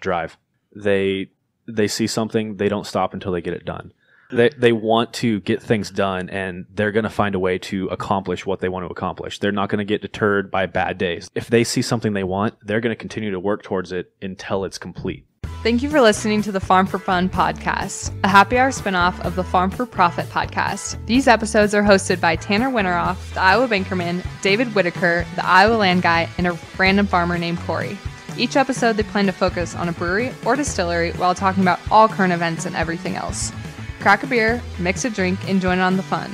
drive. They see something, they don't stop until they get it done. They want to get things done, and they're going to find a way to accomplish what they want to accomplish. They're not going to get deterred by bad days. If they see something they want, they're going to continue to work towards it until it's complete. Thank you for listening to the Farm for Fun podcast, a happy hour spinoff of the Farm for Profit podcast. These episodes are hosted by Tanner Winteroff, the Iowa Bankerman, David Whitaker, the Iowa Land Guy, and a random farmer named Corey. Each episode, they plan to focus on a brewery or distillery while talking about all current events and everything else. Crack a beer, mix a drink, and join on the fun.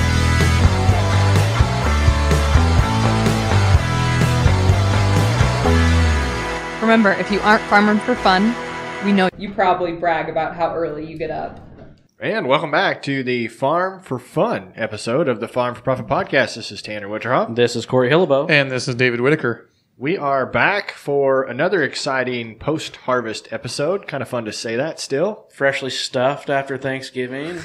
Remember, if you aren't farming for fun, we know you probably brag about how early you get up. And welcome back to the Farm for Fun episode of the Farm for Profit podcast. This is Tanner Winterhoff. This is Corey Hillebo. And this is David Whitaker. We are back for another exciting post-harvest episode. Kind of fun to say that still. Freshly stuffed after Thanksgiving.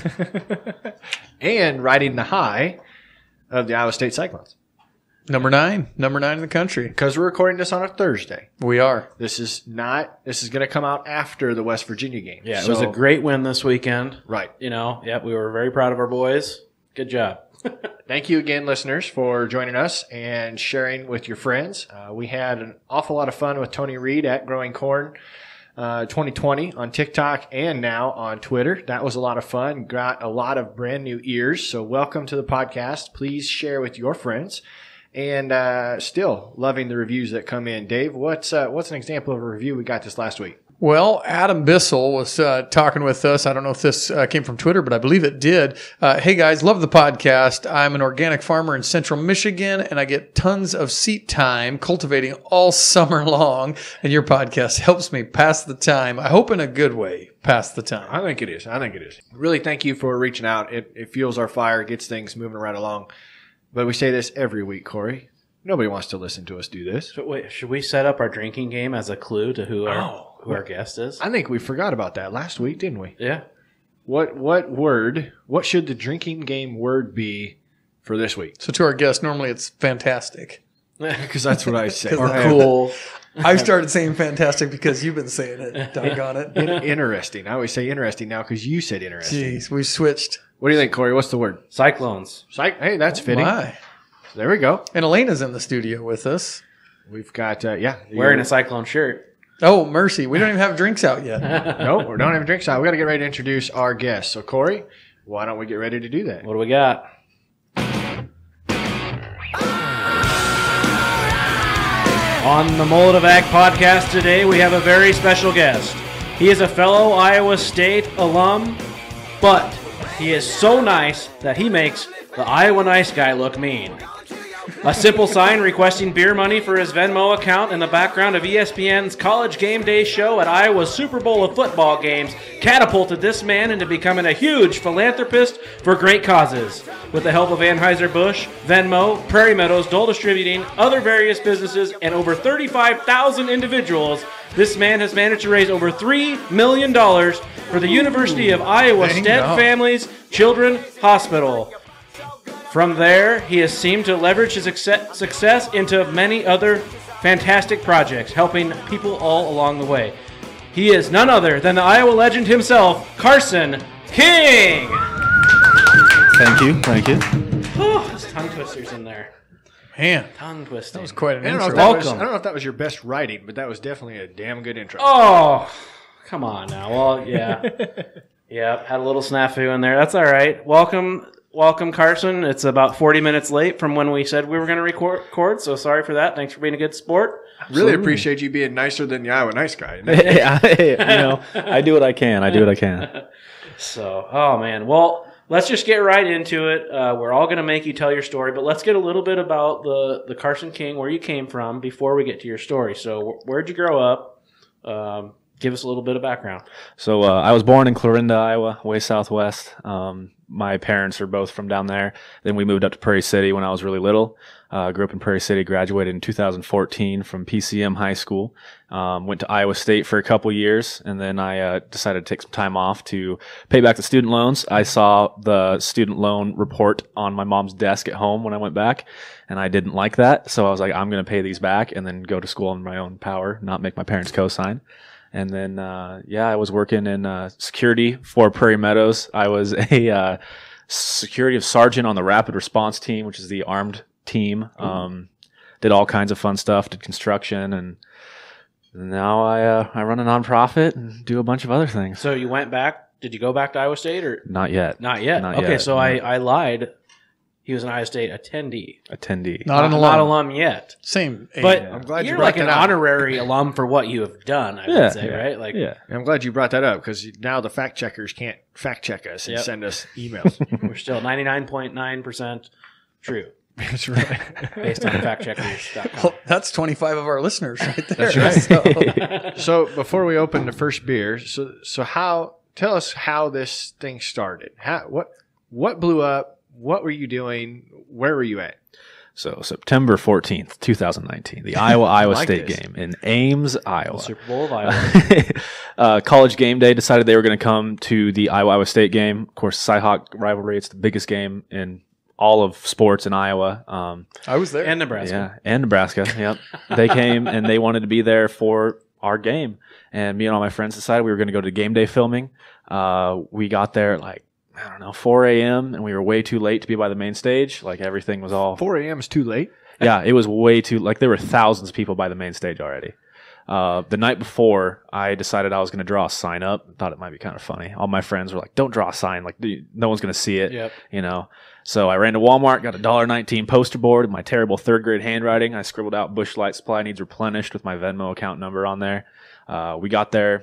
And riding the high of the Iowa State Cyclones. Number nine in the country. Because we're recording this on a Thursday. We are. This is going to come out after the West Virginia game. Yeah, it was a great win this weekend. Right. We were very proud of our boys. Good job. Thank you again, listeners, for joining us and sharing with your friends. We had an awful lot of fun with Tony Reed at Growing Corn 2020 on TikTok and now on Twitter. That was a lot of fun. Got a lot of brand new ears. So welcome to the podcast. Please share with your friends. And still loving the reviews that come in. Dave, what's an example of a review we got this last week? Well, Adam Bissell was talking with us. I don't know if this came from Twitter, but I believe it did. Hey, guys, love the podcast. I'm an organic farmer in central Michigan, and I get tons of seat time cultivating all summer long, and your podcast helps me pass the time. I hope in a good way, pass the time. I think it is. Really, thank you for reaching out. It fuels our fire, gets things moving right along. But we say this every week, Corey. Nobody wants to listen to us do this. So wait, should we set up our drinking game as a clue to who our guest is? I think we forgot about that last week, didn't we? Yeah. What should the drinking game word be for this week? So to our guest, normally it's fantastic. Because that's what I say. Or cool. I've started saying fantastic because you've been saying it. Doggone it. Interesting. I always say interesting now because you said interesting. Jeez, we switched. What do you think, Corey? What's the word? Cyclones. Hey, that's fitting. My. So there we go. And Elena's in the studio with us. We've got, Wearing a Cyclone shirt. Oh, mercy. We don't even have drinks out yet. No, we don't have drinks out. We got to get ready to introduce our guest. So, Corey, why don't we get ready to do that? What do we got? On the Mullet of Ag podcast today, we have a very special guest. He is a fellow Iowa State alum, but he is so nice that he makes the Iowa nice guy look mean. A simple sign requesting beer money for his Venmo account in the background of ESPN's College Game Day show at Iowa's Super Bowl of football games catapulted this man into becoming a huge philanthropist for great causes. With the help of Anheuser-Busch, Venmo, Prairie Meadows, Dole Distributing, other various businesses, and over 35,000 individuals, this man has managed to raise over $3 million for the University of Iowa Stead Families Children Hospital. From there, he has seemed to leverage his success into many other fantastic projects, helping people all along the way. He is none other than the Iowa legend himself, Carson King! Thank you. Oh, there's tongue twisters in there. Man, Tongue twisting. that was quite an intro. I don't know if that was your best writing, but that was definitely a damn good intro. Oh, come on now. Well, yeah. Yeah, had a little snafu in there. That's all right. Welcome, Carson. It's about 40 minutes late from when we said we were going to record, so sorry for that. Thanks for being a good sport. Really appreciate you being nicer than the Iowa nice guy. I do what I can. So, oh, man. Well, let's just get right into it. We're all going to make you tell your story, but let's get a little bit about the Carson King, where you came from, before we get to your story. So where'd you grow up? Give us a little bit of background. So I was born in Clarinda, Iowa, way southwest. My parents are both from down there. Then we moved up to Prairie City when I was really little. Grew up in Prairie City, graduated in 2014 from PCM High School. Went to Iowa State for a couple years, and then I decided to take some time off to pay back the student loans. I saw the student loan report on my mom's desk at home when I went back, and I didn't like that. So I was like, I'm going to pay these back and then go to school on my own power, not make my parents co-sign. And then, I was working in security for Prairie Meadows. I was a security sergeant on the rapid response team, which is the armed team. Did all kinds of fun stuff, did construction, and now I run a nonprofit and do a bunch of other things. So you went back. Did you go back to Iowa State or not yet? Not yet. Okay, so no. I lied. He was an Iowa State attendee. Not an alum. Not alum yet. Same. But I'm glad you're you brought like an that up. honorary alum for what you have done, I would say, right? Like, I'm glad you brought that up because now the fact checkers can't fact check us and send us emails. We're still 99.9% true. That's right. Based on factcheckers.com. Well, that's 25 of our listeners right there. That's right. So before we open the first beer, tell us how this thing started. What blew up? What were you doing? Where were you at? So September 14th, 2019, the Iowa State game in Ames, Iowa. The Super Bowl of Iowa. College game day decided they were going to come to the Iowa State game. Of course, Cy-Hawk rivalry. It's the biggest game in all of sports in Iowa. I was there. And Nebraska. Yeah, and Nebraska. Yep. They came and they wanted to be there for our game. And me and all my friends decided we were going to go to game day filming. We got there at 4 a.m. and we were way too late to be by the main stage. Like everything was all 4 a.m. is too late. Yeah, it was way too there were thousands of people by the main stage already. The night before, I decided I was going to draw a sign up. Thought it might be kind of funny. All my friends were like, "Don't draw a sign. Like, no one's going to see it." Yep. So I ran to Walmart, got a $1.19 poster board in my terrible third grade handwriting. I scribbled out Busch Light supply needs replenished with my Venmo account number on there. We got there.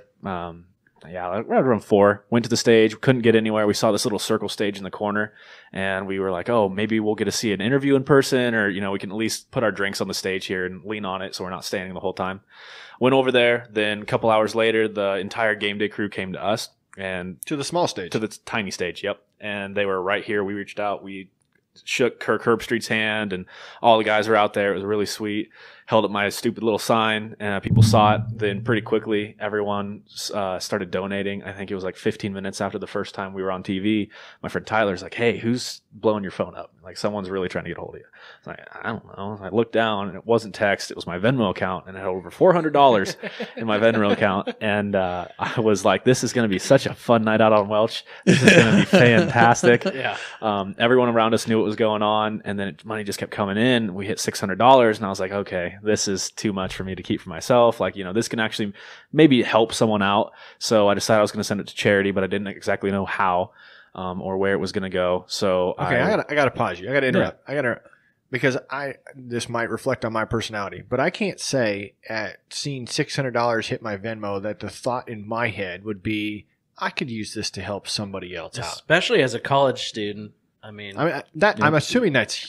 Around 4. Went to the stage. Couldn't get anywhere. We saw this little circle stage in the corner, and we were like, "Oh, maybe we'll get to see an interview in person, or we can at least put our drinks on the stage here and lean on it, so we're not standing the whole time." Went over there. Then a couple hours later, the entire game day crew came to us and to the small stage, to the tiny stage. Yep, and they were right here. We reached out. We shook Kirk Herbstreit's hand, and all the guys were out there. It was really sweet. Held up my stupid little sign, and people saw it. Then pretty quickly, everyone started donating. I think it was like 15 minutes after the first time we were on TV. My friend Tyler's like, "Hey, who's blowing your phone up? Like someone's really trying to get a hold of you." I was like, "I don't know." I looked down, and it wasn't text. It was my Venmo account, and it had over $400 in my Venmo account. And I was like, "This is going to be such a fun night out on Welch. This is going to be fantastic." Yeah. Everyone around us knew what was going on, and then money just kept coming in. We hit $600, and I was like, "Okay, this is too much for me to keep for myself. Like, this can actually maybe help someone out." So I decided I was going to send it to charity, but I didn't exactly know how or where it was going to go. So okay, I gotta pause you. I gotta interrupt. Yeah. Because this might reflect on my personality, but I can't say at seeing $600 hit my Venmo that the thought in my head would be, I could use this to help somebody else out. Especially as a college student. I'm assuming that's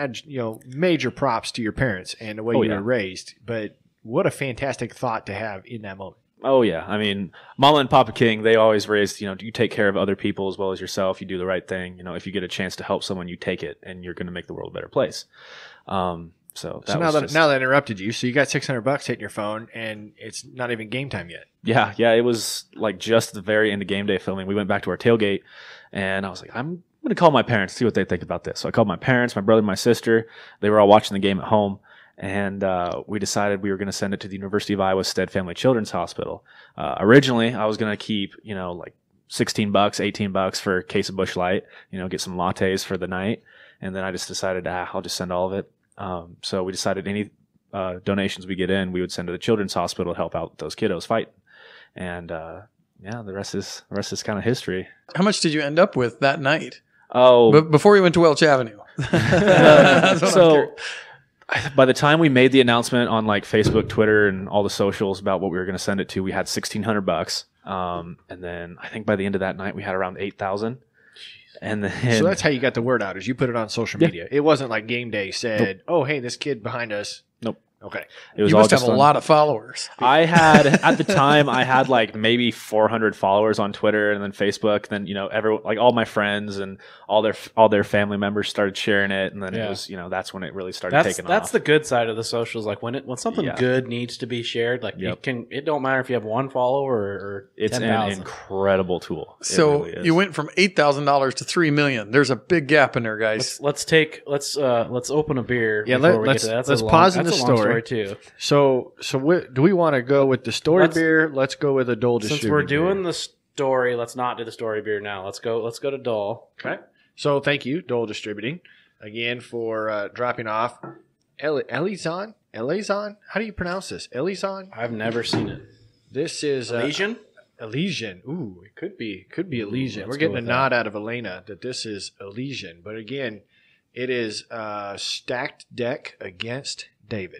major props to your parents and the way you were raised, but what a fantastic thought to have in that moment. Oh, yeah. I mean, Mama and Papa King, they always raised, you take care of other people as well as yourself. You do the right thing. If you get a chance to help someone, you take it, and you're going to make the world a better place. So now that I interrupted you, so you got $600 hitting your phone, and it's not even game time yet. Yeah. It was like just the very end of game day filming. We went back to our tailgate, and I was like, I'm going to call my parents, see what they think about this. So I called my parents, my brother, my sister. They were all watching the game at home. And we decided we were going to send it to the University of Iowa Stead Family Children's Hospital. Originally, I was going to keep, like $16, $18 for a case of Busch Light, get some lattes for the night. And then I just decided, I'll just send all of it. So we decided any donations we get in, we would send to the Children's Hospital to help out those kiddos fighting. And the rest is kind of history. How much did you end up with that night? Oh, before we went to Welch Avenue. By the time we made the announcement on like Facebook, Twitter, and all the socials about what we were going to send it to, we had $1,600. And then I think by the end of that night, we had around 8,000. And then, so that's how you got the word out, is you put it on social media. It wasn't like game day said, "Oh, hey, this kid behind us." Nope. Okay. It was you must have a lot of followers. I had at the time like maybe 400 followers on Twitter and then Facebook. Then everyone, like all my friends and all their family members started sharing it, and then it was that's when it really started taking off. That's the good side of the socials. Like when something good needs to be shared, like it don't matter if you have one follower or it's 10,000. an incredible tool. So really you went from $8,000 to $3 million. There's a big gap in there, guys. Let's open a beer. Yeah, let's pause in the story. story too. So do we want to go with the story Let's- beer? Let's go with a Dole Distributing Since we're doing beer. the story, let's not do the story beer now. Let's go to Dole. Okay. So thank you, Dole Distributing, again for dropping off. Elizon? How do you pronounce this? Elizon? I've never seen it. This is Elysian? Elysian. Ooh, it could be Elysian. let's We're go getting a with nod out of Elena that this is Elysian. But again, it is stacked deck against David.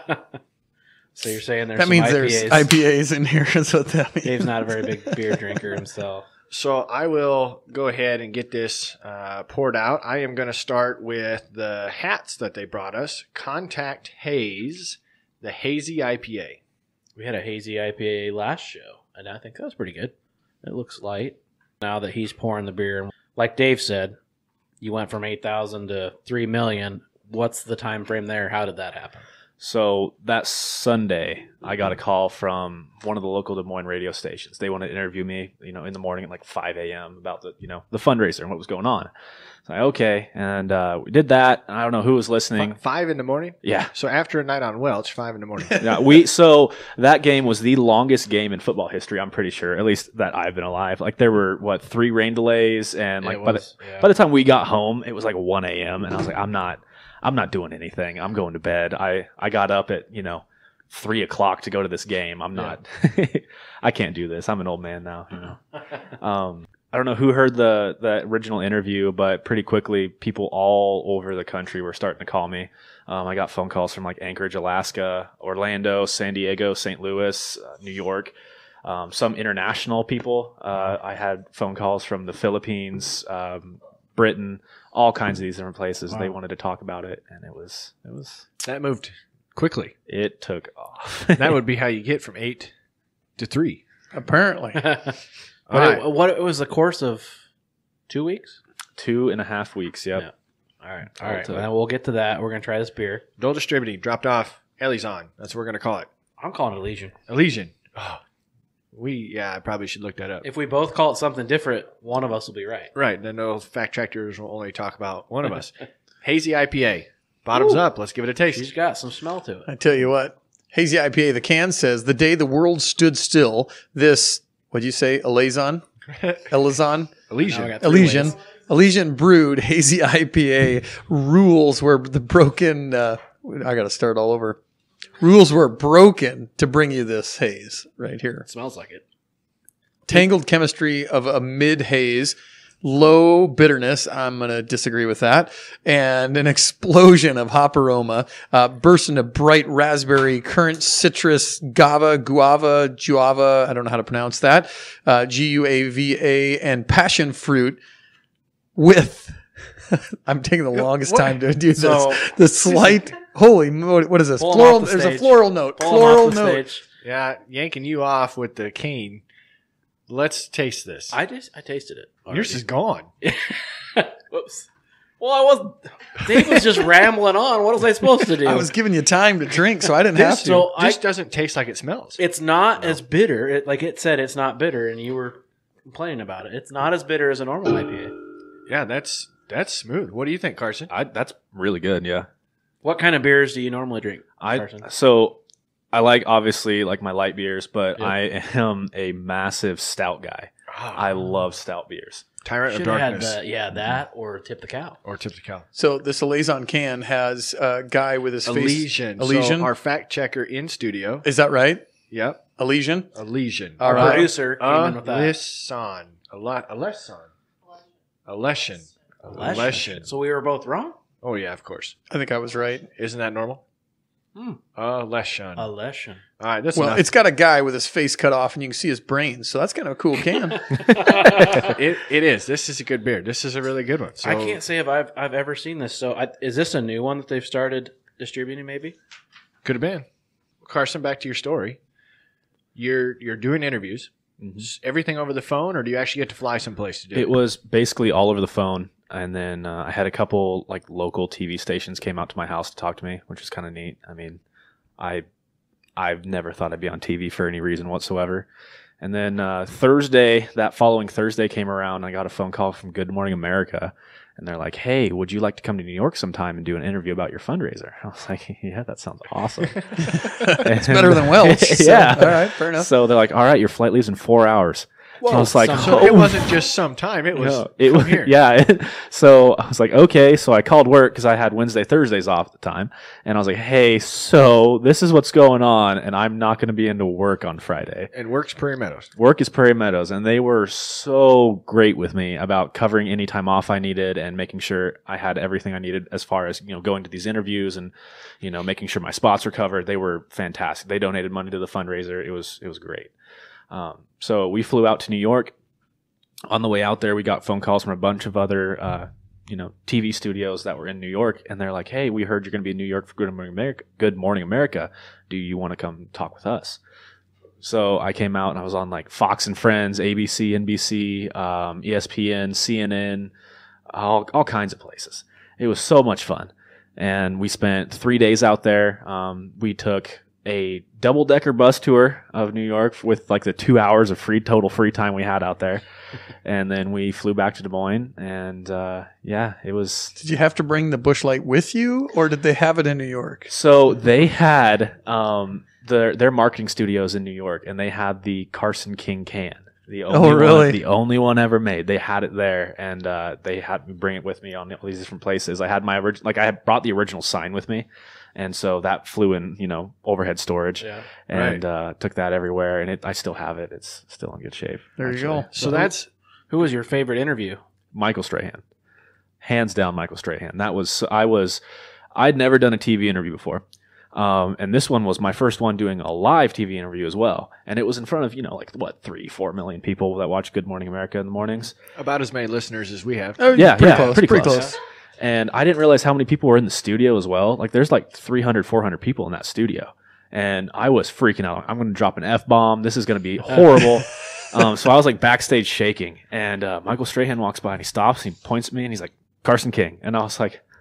So you're saying there's That some means IPAs. there's IPAs in here. Is what that means. Dave's not a very big beer drinker himself. So I will go ahead and get this poured out. I am going to start with the hats that they brought us. Contact Haze, the Hazy IPA. We had a hazy IPA last show, and I think that was pretty good. It looks light. Now that he's pouring the beer, like Dave said, you went from 8,000 to 3 million. What's the time frame there? How did that happen? So that Sunday, I got a call from one of the local Des Moines radio stations. They wanted to interview me, in the morning at like 5 a.m. about the fundraiser and what was going on. So okay, and we did that. I don't know who was listening. 5 in the morning? Yeah. So after a night on Welch, 5 in the morning. Yeah, so that game was the longest game in football history, I'm pretty sure, at least that I've been alive. Like there were 3 rain delays, and like by the time we got home, it was like 1 a.m. and I was like, I'm not doing anything. I'm going to bed. I got up at 3 o'clock to go to this game. I'm not. I can't do this. I'm an old man now. I don't know who heard the original interview, but pretty quickly, people all over the country were starting to call me. I got phone calls from like Anchorage, Alaska, Orlando, San Diego, St. Louis, New York. Some international people. I had phone calls from the Philippines, Britain, all kinds of these different places. Wow. They wanted to talk about it, and it was That moved quickly. It took off. That would be how you get from 8 to 3. Apparently. What was the course of 2 weeks? 2.5 weeks, yep. Yeah. All right. Well, we'll get to that. We're going to try this beer. Dole Distributing dropped off Elizon. That's what we're going to call it. I'm calling it Elysian. Elysian. Oh, I probably should look that up. If we both call it something different, one of us will be right. Right. Then those fact checkers will only talk about one of us. Hazy IPA. Bottoms up. Let's give it a taste. She's got some smell to it. I tell you what, Hazy IPA, the can says, the day the world stood still, this, what'd you say, Elysian? Elysian brewed Hazy IPA rules were the broken, I got to start all over. Rules were broken to bring you this haze right here. It smells like it. Tangled chemistry of a mid-haze, low bitterness, I'm going to disagree with that, and an explosion of hop aroma, burst into bright raspberry, currant, citrus, guava, I don't know how to pronounce that, Guava, and passion fruit with... I'm taking the longest time to do this. The slight... Holy moly, what is this? Floral. There's a floral note. Floral note. Stage. Yeah, yanking you off with the cane. Let's taste this. I tasted it. Already. Yours is gone. Whoops. Well, I wasn't. Dave was just rambling on. What was I supposed to do? I was giving you time to drink, so I didn't have to. So this doesn't taste like it smells. It's not as bitter. Like it said, it's not bitter, and you were complaining about it. It's not as bitter as a normal IPA. Yeah, that's smooth. What do you think, Carson? That's really good, yeah. What kind of beers do you normally drink, Carson? So I like, obviously, like my light beers, but I am a massive stout guy. Oh. I love stout beers. Tyrant Should of have Darkness. had that or Tip the Cow. So this Elysian can has a guy with his Elysian. face. Elysian. So our fact checker in studio. Is that right? Yep. Elysian. All right. Producer came in with that. Elysian. So we were both wrong? Oh, yeah, of course. I think I was right. Isn't that normal? Elysian. All right, that's enough. It's got a guy with his face cut off, and you can see his brains. So that's kind of a cool can. It is. This is a good beer. This is a really good one. So I can't say if I've ever seen this. So is this a new one that they've started distributing? Maybe could have been. Carson, back to your story. You're doing interviews. Mm-hmm. Is everything over the phone, or do you actually get to fly someplace to do it? It was basically all over the phone. And then I had a couple like local TV stations came out to my house to talk to me, which was kind of neat. I mean, I've never thought I'd be on TV for any reason whatsoever. And then that following Thursday came around. I got a phone call from Good Morning America. And they're like, hey, would you like to come to New York sometime and do an interview about your fundraiser? I was like, yeah, that sounds awesome. It's better than Welch. So, yeah. All right, fair enough. So they're like, all right, your flight leaves in 4 hours. Whoa, so I was like, so it wasn't just some time. It was come here. Yeah. So I was like, okay. So I called work because I had Wednesday, Thursdays off at the time. And I was like, hey, so this is what's going on. And I'm not going to be into work on Friday. And work's Prairie Meadows. Work is Prairie Meadows. And they were so great with me about covering any time off I needed and making sure I had everything I needed as far as, going to these interviews and, making sure my spots were covered. They were fantastic. They donated money to the fundraiser. It was great. So we flew out to New York. On the way out there, we got phone calls from a bunch of other, TV studios that were in New York. And they're like, hey, we heard you're going to be in New York for Good Morning America. Do you want to come talk with us? So I came out and I was on like Fox and Friends, ABC, NBC, ESPN, CNN, all kinds of places. It was so much fun. And we spent 3 days out there. We took a double-decker bus tour of New York with like the 2 hours of total free time we had out there. And then we flew back to Des Moines and it was... Did you have to bring the Busch Light with you or did they have it in New York? So they had their marketing studios in New York and they had the Carson King can. The only one ever made. They had it there and they had me bring it with me on all these different places. I had my I had brought the original sign with me. And so that flew in, overhead storage and took that everywhere. And I still have it. It's still in good shape. There actually. you go. So who was your favorite interview? Michael Strahan. Hands down, Michael Strahan. I'd never done a TV interview before. And this one was my first one doing a live TV interview as well. And it was in front of, 3-4 million people that watch Good Morning America in the mornings. About as many listeners as we have. Oh, yeah, pretty close. And I didn't realize how many people were in the studio as well. Like there's like 300, 400 people in that studio. And I was freaking out. I'm going to drop an F-bomb. This is going to be horrible. So I was like backstage shaking. And Michael Strahan walks by and he stops and he points at me and he's like, Carson King. And I was like,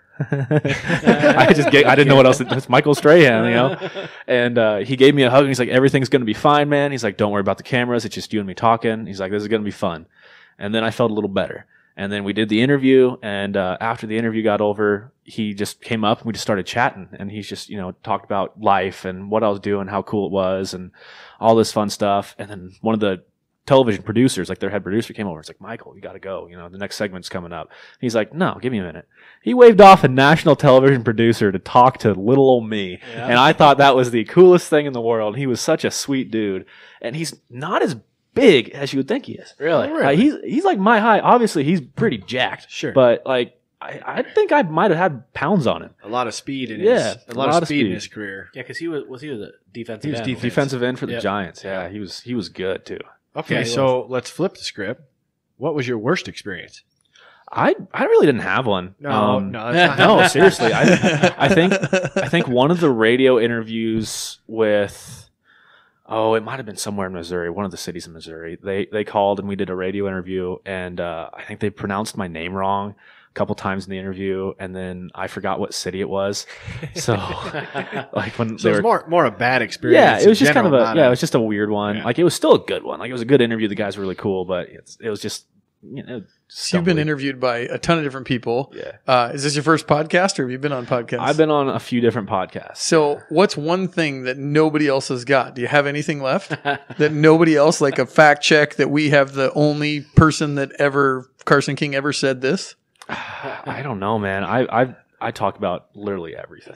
I didn't know what else. It's Michael Strahan, And he gave me a hug and he's like, everything's going to be fine, man. He's like, don't worry about the cameras. It's just you and me talking. He's like, this is going to be fun. And then I felt a little better. And then we did the interview, and after the interview got over, he just came up and we just started chatting. And he's just, talked about life and what I was doing, how cool it was, and all this fun stuff. And then one of the television producers, like their head producer, came over. It's like, Michael, you got to go. The next segment's coming up. He's like, no, give me a minute. He waved off a national television producer to talk to little old me. Yeah. And I thought that was the coolest thing in the world. He was such a sweet dude. And he's not as big as you would think he is. Really? He's like my height. Obviously, he's pretty jacked. Sure. But like, I think I might have had pounds on him. A lot of speed in his speed in his career. Yeah, because he was a defensive end. He was defensive end for the Giants. Yeah, he was good too. Okay, so let's flip the script. What was your worst experience? I really didn't have one. No, seriously. I think one of the radio interviews with. Oh, it might have been somewhere in Missouri, one of the cities in Missouri. They called and we did a radio interview, and I think they pronounced my name wrong a couple times in the interview, and then I forgot what city it was. So, like when so it was more a bad experience. Yeah, it was just kind of it was just a weird one. Yeah. Like it was still a good one. Like it was a good interview. The guys were really cool, but it was just. So you've been interviewed by a ton of different people. Yeah. Is this your first podcast or have you been on podcasts? I've been on a few different podcasts. So what's one thing that nobody else has got? Do you have anything left that nobody else, like a fact check that we have the only person that Carson King ever said this? I don't know, man. I talk about literally everything.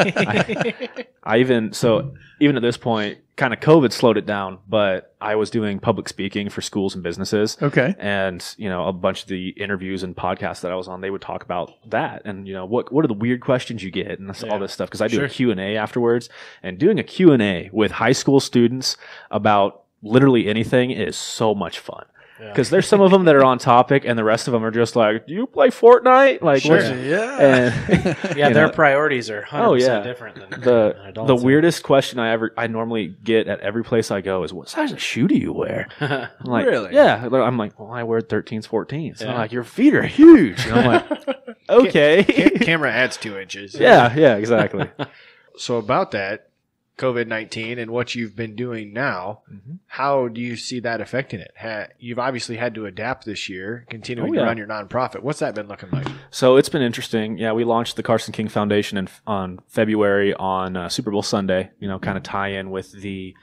Even at this point, kind of COVID slowed it down, but I was doing public speaking for schools and businesses. Okay. And, a bunch of the interviews and podcasts that I was on, they would talk about that. And, what are the weird questions you get and all this stuff. Because I do a Q&A afterwards. And doing a Q&A with high school students about literally anything is so much fun. Because there's some of them that are on topic, and the rest of them are just like, "Do you play Fortnite?" Like, their priorities are 100% different than adults. The weirdest question I normally get at every place I go is, "What size of shoe do you wear?" I'm like, really? Yeah. I'm like, "Well, I wear 13s, 14s." So I'm like, "Your feet are huge." And I'm like, "Okay." Camera adds 2 inches. Yeah, exactly. So about that, COVID-19 and what you've been doing now, how do you see that affecting it? You've obviously had to adapt this year, continuing to run your nonprofit. What's that been looking like? So it's been interesting. Yeah, we launched the Carson King Foundation on February on Super Bowl Sunday, kind of tie in with the,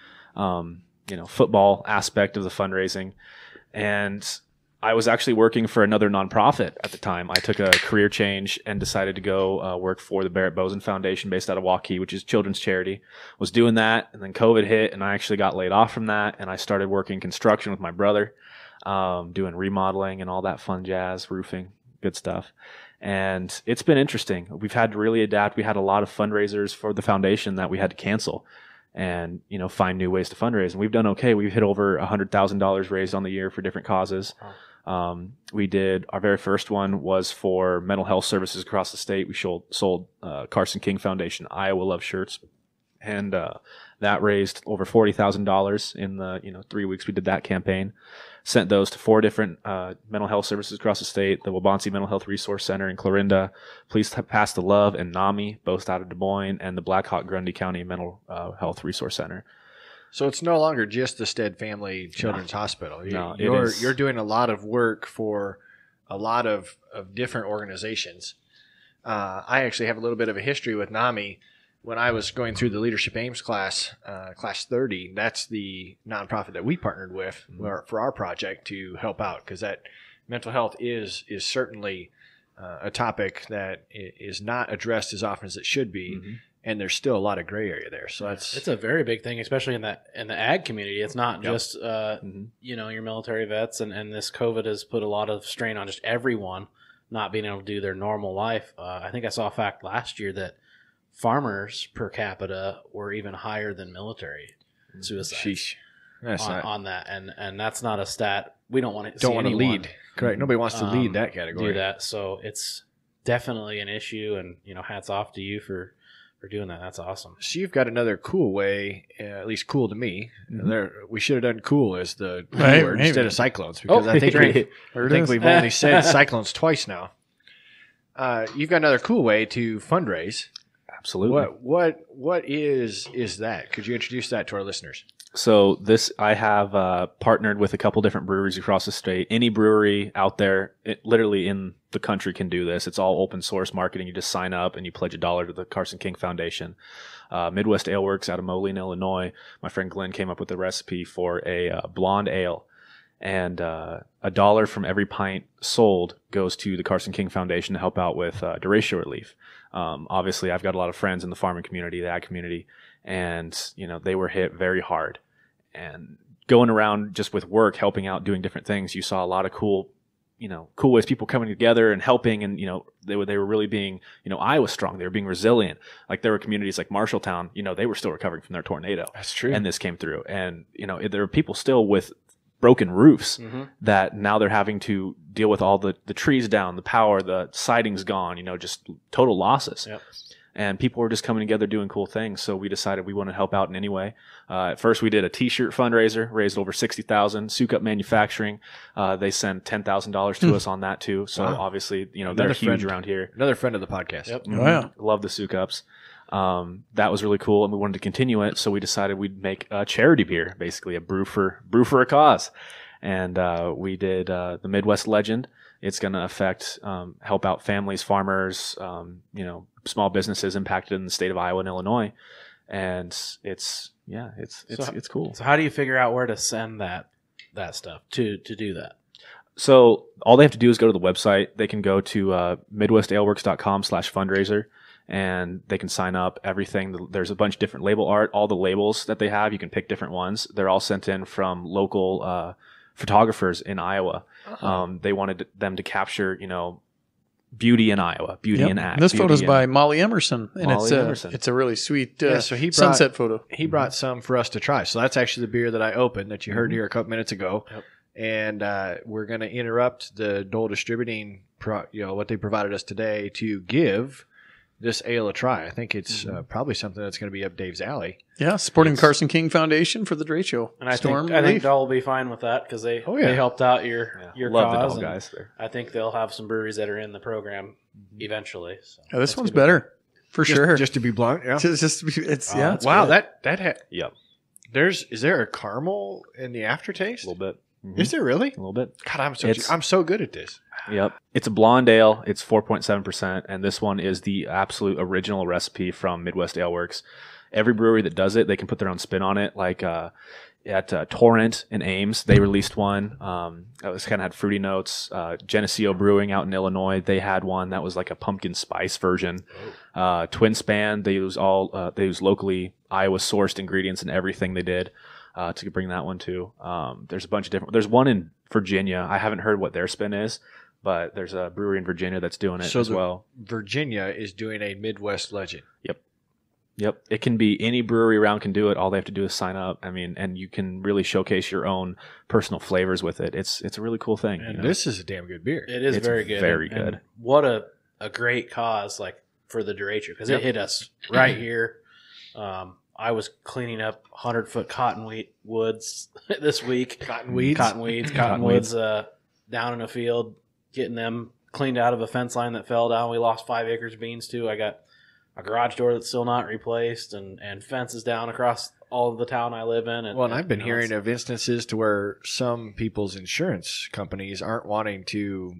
football aspect of the fundraising. And I was actually working for another nonprofit at the time. I took a career change and decided to go work for the Barrett Bozen Foundation based out of Waukee, which is children's charity. Was doing that, and then COVID hit, and I actually got laid off from that, and I started working construction with my brother, doing remodeling and all that fun jazz, roofing, good stuff. And it's been interesting. We've had to really adapt. We had a lot of fundraisers for the foundation that we had to cancel and, find new ways to fundraise. And we've done okay. We've hit over $100,000 raised on the year for different causes. We did our very first one was for mental health services across the state. We sold Carson King Foundation Iowa Love shirts, and that raised over $40,000 in the 3 weeks we did that campaign. Sent those to 4 different mental health services across the state: the Waubonsee Mental Health Resource Center in Clarinda, Please Pass the Love and NAMI, both out of Des Moines, and the Blackhawk Grundy County Mental Health Resource Center. So it's no longer just the Stead Family Children's Hospital. You're doing a lot of work for a lot of different organizations. I actually have a little bit of a history with NAMI. When I was going through the Leadership Aims class, class 30, that's the nonprofit that we partnered with for our project to help out, because that mental health is certainly a topic that is not addressed as often as it should be. And there's still a lot of gray area there. So it's a very big thing, especially in the ag community. It's not just your military vets, and this COVID has put a lot of strain on just everyone not being able to do their normal life. I think I saw a fact last year that farmers per capita were even higher than military suicides on that, and that's not a stat we don't want to lead. Correct. Nobody wants to lead that category. Do that. So it's definitely an issue, and hats off to you for doing that. That's awesome. So you've got another cool way, at least cool to me. We should have done cool as the word instead of cyclones, because I think we've only said cyclones twice now. You've got another cool way to fundraise. Absolutely. What is that? Could you introduce that to our listeners? So I have partnered with a couple different breweries across the state. Any brewery out there, literally in the country, can do this. It's all open source marketing. You just sign up and you pledge $1 to the Carson King Foundation. Midwest Ale Works out of Moline, Illinois. My friend Glenn came up with the recipe for a blonde ale. And $1 from every pint sold goes to the Carson King Foundation to help out with derecho relief. Obviously, I've got a lot of friends in the farming community, the ag community, and they were hit very hard. And going around just with work, helping out, doing different things, you saw a lot of cool ways people coming together and helping, and they were really being Iowa strong. They were being resilient. Like there were communities like Marshalltown, they were still recovering from their tornado. That's true. And this came through, and there were people still with broken roofs that now they're having to deal with all the trees down, the power, the siding's gone, just total losses. Yep. And people were just coming together doing cool things. So we decided we want to help out in any way. At first we did a t-shirt fundraiser, raised over $60,000. Soup Up Manufacturing, they sent $10,000 to us on that too. So obviously, they're huge around here. Another friend of the podcast. Yep. Wow. Love the Soup Ups. That was really cool, and we wanted to continue it, so we decided we'd make a charity beer, basically a brew for a cause. And we did the Midwest Legend. It's going to help out families, farmers, small businesses impacted in the state of Iowa and Illinois. And it's cool. So how do you figure out where to send that stuff to do that? So all they have to do is go to the website. They can go to midwestaleworks.com/fundraiser. And they can sign up everything. There's a bunch of different label art. All the labels that they have, you can pick different ones. They're all sent in from local photographers in Iowa. They wanted them to capture, beauty in Iowa, beauty in ag. This photo's by Molly Emerson, and it's a really sweet sunset photo. He brought some for us to try. So that's actually the beer that I opened that you heard here a couple minutes ago. Yep. And we're going to interrupt the Dole Distributing, what they provided us today to give this ale a try. I think it's probably something that's going to be up Dave's alley. Yeah, supporting Carson King Foundation for the derecho. And I think Dole will be fine with that, because they helped out your Love cause. the Dole guys. I think they'll have some breweries that are in the program eventually. So this one's better. for sure. Just to be blunt, yeah. It's Wow, good. that Yep. is there a caramel in the aftertaste? A little bit. Mhm. Is there really? A little bit. God, It's- I'm so good at this. Yep. It's a blonde ale. It's 4.7%. And this one is the absolute original recipe from Midwest Ale Works. Every brewery that does it, they can put their own spin on it. Like at Torrent in Ames, they released one. That was kind of had fruity notes. Geneseo Brewing out in Illinois, they had one that was like a pumpkin spice version. Twin Span, they use locally Iowa sourced ingredients in everything they did to bring that one too. There's a bunch of different. There's one in Virginia. I haven't heard what their spin is, but there's a brewery in Virginia that's doing it as well. Virginia is doing a Midwest Legend. Yep. It can be any brewery around can do it. All they have to do is sign up. I mean, and you can really showcase your own personal flavors with it. It's a really cool thing. And this is a damn good beer. It is It's very good. very And good. what a great cause, like, for the derecho, because it hit us right here. I was cleaning up 100-foot cottonweed woods this week. Cottonweeds? Cottonwoods down in a field, getting them cleaned out of a fence line that fell down. We lost 5 acres of beans too. I got a garage door that's still not replaced, and fences down across all of the town I live in. And I've been hearing of instances to where some people's insurance companies aren't wanting to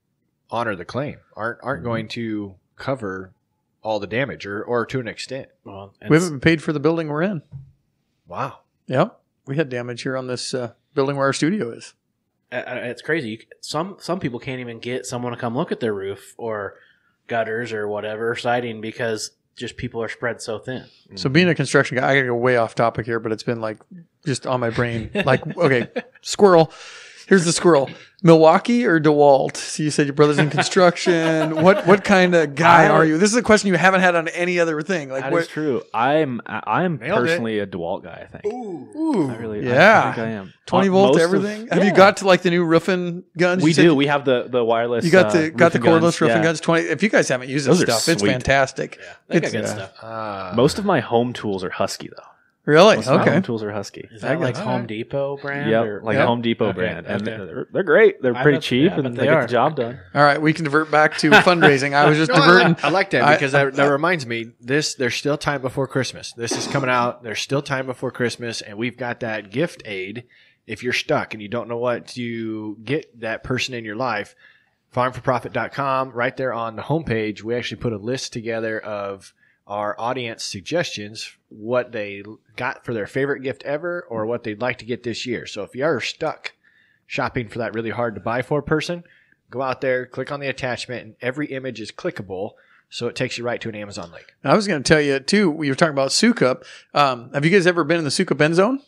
honor the claim, aren't going to cover all the damage or to an extent. Well, we haven't been paid for the building we're in. Wow. Yep. We had damage here on this building where our studio is. It's crazy. Some people can't even get someone to come look at their roof or gutters or whatever siding because just people are spread so thin. So being a construction guy, I gotta go way off topic here, but it's been like just on my brain. Like, okay, squirrel. Here's the squirrel. Milwaukee or DeWalt? So you said your brother's in construction. What kind of guy are you? This is a question you haven't had on any other thing. Like, That is true. I'm Nailed personally a DeWalt guy, I think. Ooh. I really Yeah. I think I am. 20 volt Most everything. of- Have you got to like the new roofing guns? We You said do. We have the wireless. You got the roofing cordless guns. roofing Yeah. guns. 20. If you guys haven't used this Those are stuff, it's sweet. fantastic. Yeah, they got It's, good stuff. Most of my home tools are Husky though. Really? Most of my Okay. home tools are Husky. Is that like all Home right. Depot brand? Yep, or? like Yep. Home Depot Okay, brand, and okay. they're great. They're I pretty bet- cheap, yeah, I and bet they they get are. the job done. All right. We can divert back to fundraising. I was just No, diverting. I like that because that reminds me. There's still time before Christmas. This is coming out. There's still time before Christmas, and we've got that gift aid. If you're stuck and you don't know what to get that person in your life, farm4profit.com. Right there on the homepage, we actually put a list together of our audience suggestions, what they got for their favorite gift ever, or what they'd like to get this year. So if you are stuck shopping for that really hard to buy for person, go out there, click on the attachment, and every image is clickable, so it takes you right to an Amazon link. I was going to tell you too. We were talking about Sukup. Have you guys ever been in the Sukup end zone?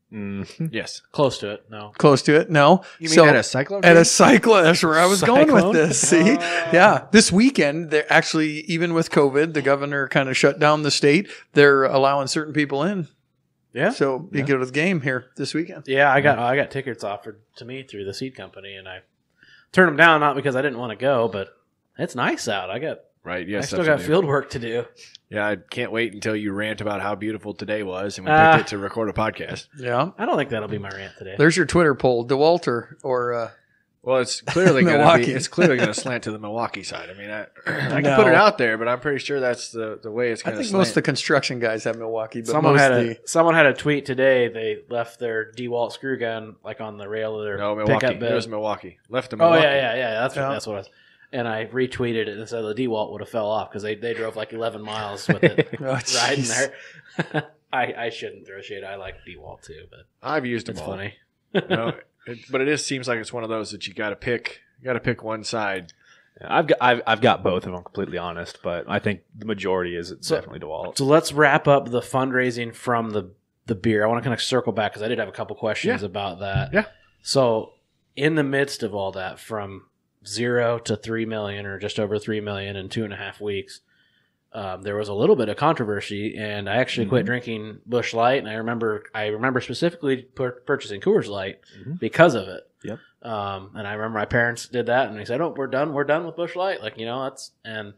Yes. Close to it. No. Close to it? No. You mean at a cyclone? At a cyclone. That's where I was going with Cyclone? this. See? Yeah. This weekend, they're actually, even with COVID, the governor kind of shut down the state. They're allowing certain people in. Yeah. So you go to the game here this weekend. Yeah, I got tickets offered to me through the seed company, and I turned them down, not because I didn't want to go, but it's nice out. Right, I yes. still got field work to do. Yeah, I can't wait until you rant about how beautiful today was, and we Ah. picked it to record a podcast. Yeah. I don't think that'll be my rant today. There's your Twitter poll. DeWalt or Well, it's clearly going to Milwaukee. be. It's clearly going to slant to the Milwaukee side. I mean, I can No. put it out there, but I'm pretty sure that's the way it's I going to think slant. most of the construction guys have Milwaukee, but Someone most had a tweet today. They left their DeWalt screw gun like on the rail of their no, Milwaukee. pickup bed. It was Milwaukee. Left to Oh Milwaukee. yeah. That's Yeah. what it was. And I retweeted it and said the DeWalt would have fell off because they drove like 11 miles with it Oh, riding jeez. there. I shouldn't throw shade. I like DeWalt too, but I've used them it's all. funny. No, but it seems like it's one of those that you got to pick. You got to pick one side. I've got both of them, completely honest, but I think the majority is definitely DeWalt. So let's wrap up the fundraising from the beer. I want to kind of circle back because I did have a couple questions about that. Yeah. So in the midst of all that, from 0 to 3 million, or just over 3 million in 2.5 weeks, there was a little bit of controversy, and I actually quit drinking Busch Light, and I remember specifically purchasing Coors Light because of it. Yep. And I remember my parents did that, and they said, "Oh, we're done with Busch Light." Like, that's and.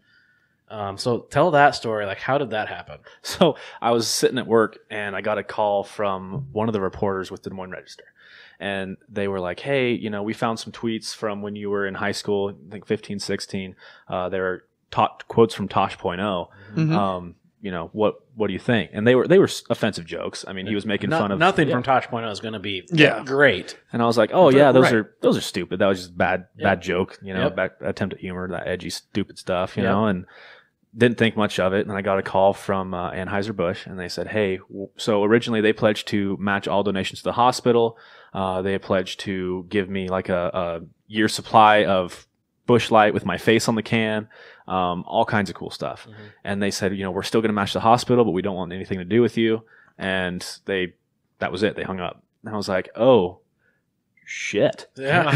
So tell that story. Like, how did that happen? So I was sitting at work and I got a call from one of the reporters with the Des Moines Register. And they were like, hey, we found some tweets from when you were in high school, I think 15, 16. They were quotes from Tosh.0. You know, what do you think? And they were offensive jokes. I mean, he was making fun of nothing from Tosh.0 is going to be great. And I was like, oh yeah, those are stupid. That was just bad joke, you know, bad attempt at humor, that edgy, stupid stuff, you know, and didn't think much of it. And I got a call from Anheuser-Busch, and they said, hey, so originally they pledged to match all donations to the hospital. They had pledged to give me like a year supply of Busch Light with my face on the can, all kinds of cool stuff. And they said, you know, we're still going to match the hospital, but we don't want anything to do with you. And that was it. They hung up. And I was like, oh, shit.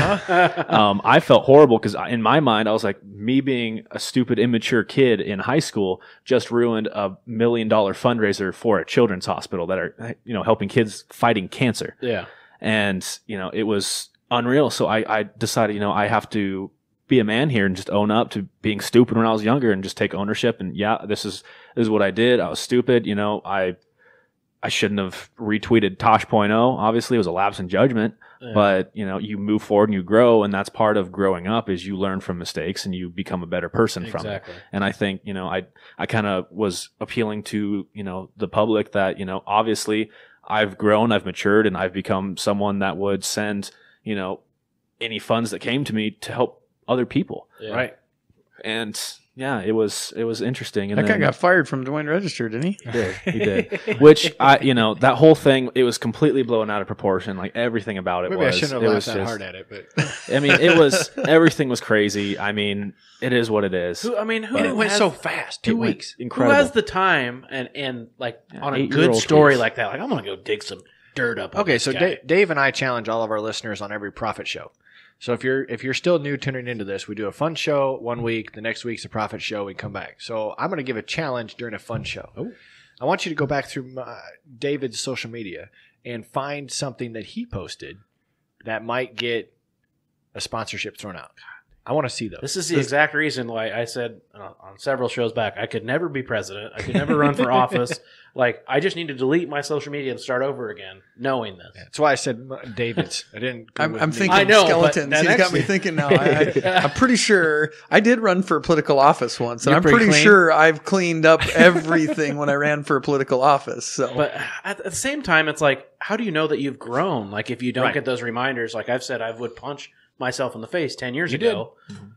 I felt horrible because in my mind, I was like, me being a stupid, immature kid in high school just ruined $1 million fundraiser for a children's hospital that are, you know, helping kids fighting cancer. Yeah. And, you know, it was unreal. So I decided, you know, I have to be a man here and just own up to being stupid when I was younger and just take ownership. And yeah, this is what I did. I was stupid. You know, I shouldn't have retweeted Tosh.0. Obviously, it was a lapse in judgment. Yeah. But, you know, you move forward and you grow, and that's part of growing up is you learn from mistakes and you become a better person from it. And I think, you know, I kind of was appealing to, you know, the public that, you know, obviously I've grown, I've matured, and I've become someone that would send, you know, any funds that came to me to help other people. Yeah. Right. And yeah, it was interesting. And that guy got fired from Dwayne Register, didn't he? He did. Which you know, that whole thing, it was completely blown out of proportion. Like everything about it Maybe was. I shouldn't have laughed that hard at it, but I mean, everything was crazy. I mean, it is what it is. Who it went so fast? 2 weeks. Incredible. Who has the time and like on a good story like that? Like, I'm gonna go dig some dirt up. Okay, so Dave and I challenge all of our listeners on every profit show. So if you're still new tuning into this, we do a fun show 1 week. The next week's a profit show. We come back. So I'm going to give a challenge during a fun show. Oh. I want you to go back through David's social media and find something that he posted that might get a sponsorship thrown out. I want to see those. This is the exact reason why I said on several shows back, I could never be president. I could never run for office. Like, I just need to delete my social media and start over again, knowing this. Yeah, that's why I said David's. I didn't. I'm thinking skeletons. He's got me thinking now. I'm pretty sure I did run for political office once, and I'm pretty sure I've cleaned up everything when I ran for political office. So, but at the same time, it's like, how do you know that you've grown? Like, if you don't get those reminders, like I've said, I would punch myself in the face 10 years ago.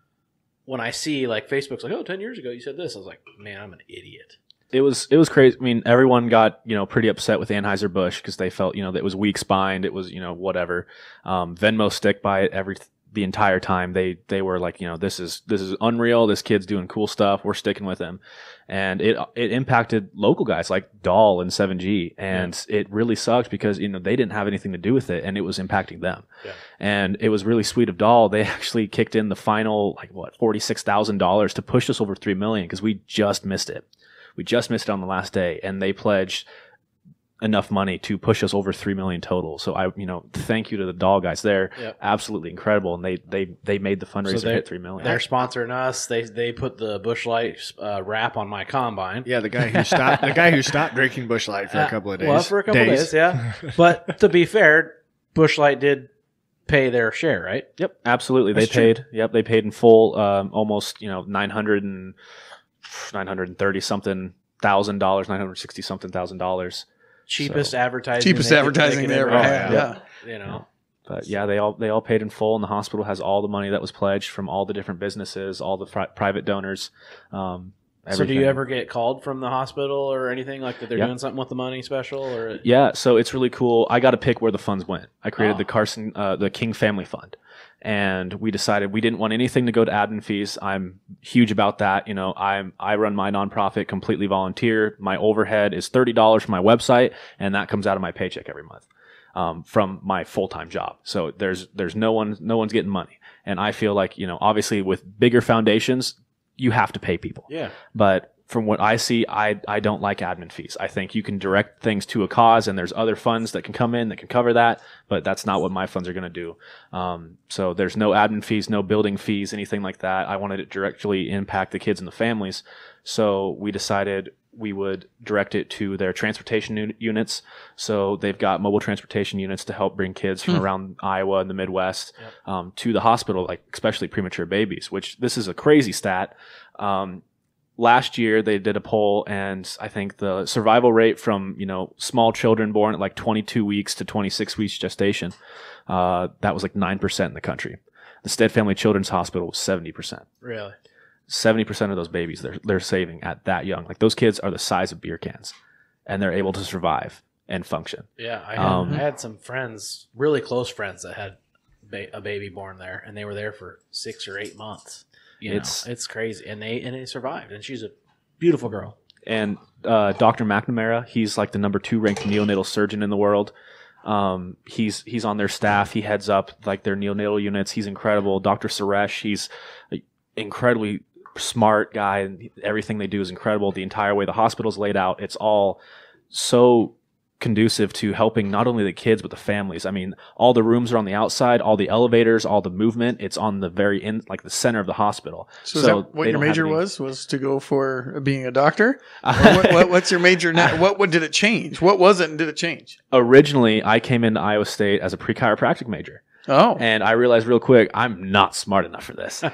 When I see like Facebook's like, oh, 10 years ago you said this, I was like, man, I'm an idiot. It was crazy. I mean, everyone got, you know, pretty upset with Anheuser-Busch because they felt, you know, that it was weak spined. It was, you know, whatever. Venmo stick by it the entire time. They were like, you know, this is unreal. This kid's doing cool stuff. We're sticking with him. And it impacted local guys like Dahl and 7G. And it really sucked because, you know, they didn't have anything to do with it and it was impacting them. Yeah. And it was really sweet of Dahl. They actually kicked in the final, like what, $46,000 to push us over $3 million because we just missed it. We just missed it on the last day, and they pledged enough money to push us over $3 million total. So thank you to the Dahl guys. They're absolutely incredible, and they made the fundraiser hit $3 million. They're sponsoring us. They put the Busch Light wrap on my combine. Yeah, the guy who stopped drinking Busch Light for a couple of days. Well, for a couple of days, yeah. But to be fair, Busch Light did pay their share, right? Yep, absolutely. They paid. Yep, they paid in full. Almost $930 something $1,000, $960 something $1,000. Cheapest advertising they ever had. Yeah. You know. But yeah, they all paid in full, and the hospital has all the money that was pledged from all the different businesses, all the private donors. So do you ever get called from the hospital or anything like that? They're doing something with the money special, or yeah. So it's really cool. I got to pick where the funds went. I created the King Family Fund. And we decided we didn't want anything to go to admin fees. I'm huge about that. You know, I run my nonprofit completely volunteer. My overhead is $30 for my website, and that comes out of my paycheck every month from my full-time job. So there's no one's getting money. And I feel like, you know, obviously with bigger foundations, you have to pay people. Yeah. But from what I see, I don't like admin fees. I think you can direct things to a cause, and there's other funds that can come in that can cover that, but that's not what my funds are going to do. So there's no admin fees, no building fees, anything like that. I wanted it to directly impact the kids and the families. So we decided we would direct it to their transportation units. So they've got mobile transportation units to help bring kids from around Iowa and the Midwest to the hospital, like especially premature babies, which this is a crazy stat. last year they did a poll, and I think the survival rate from, small children born at like 22 weeks to 26 weeks gestation, that was like 9% in the country. The Stead Family Children's Hospital was 70%. Really? 70% of those babies they're saving at that young. Like, those kids are the size of beer cans, and they're able to survive and function. Yeah, I had some friends, really close friends, that had a baby born there, and they were there for 6 or 8 months. It's crazy, and they survived, and she's a beautiful girl. And Dr. McNamara, he's like the number 2 ranked neonatal surgeon in the world. He's on their staff. He heads up like their neonatal units. He's incredible. Dr. Suresh, he's an incredibly smart guy, and everything they do is incredible. The entire way the hospital's laid out, it's all so conducive to helping not only the kids but the families. I mean, all the rooms are on the outside, all the elevators, all the movement, it's on the very end, like the center of the hospital. So is that what your major was to go for being a doctor? What's your major now? What did it change? What was it, and did it change? Originally, I came into Iowa State as a pre-chiropractic major. Oh. And I realized real quick, I'm not smart enough for this.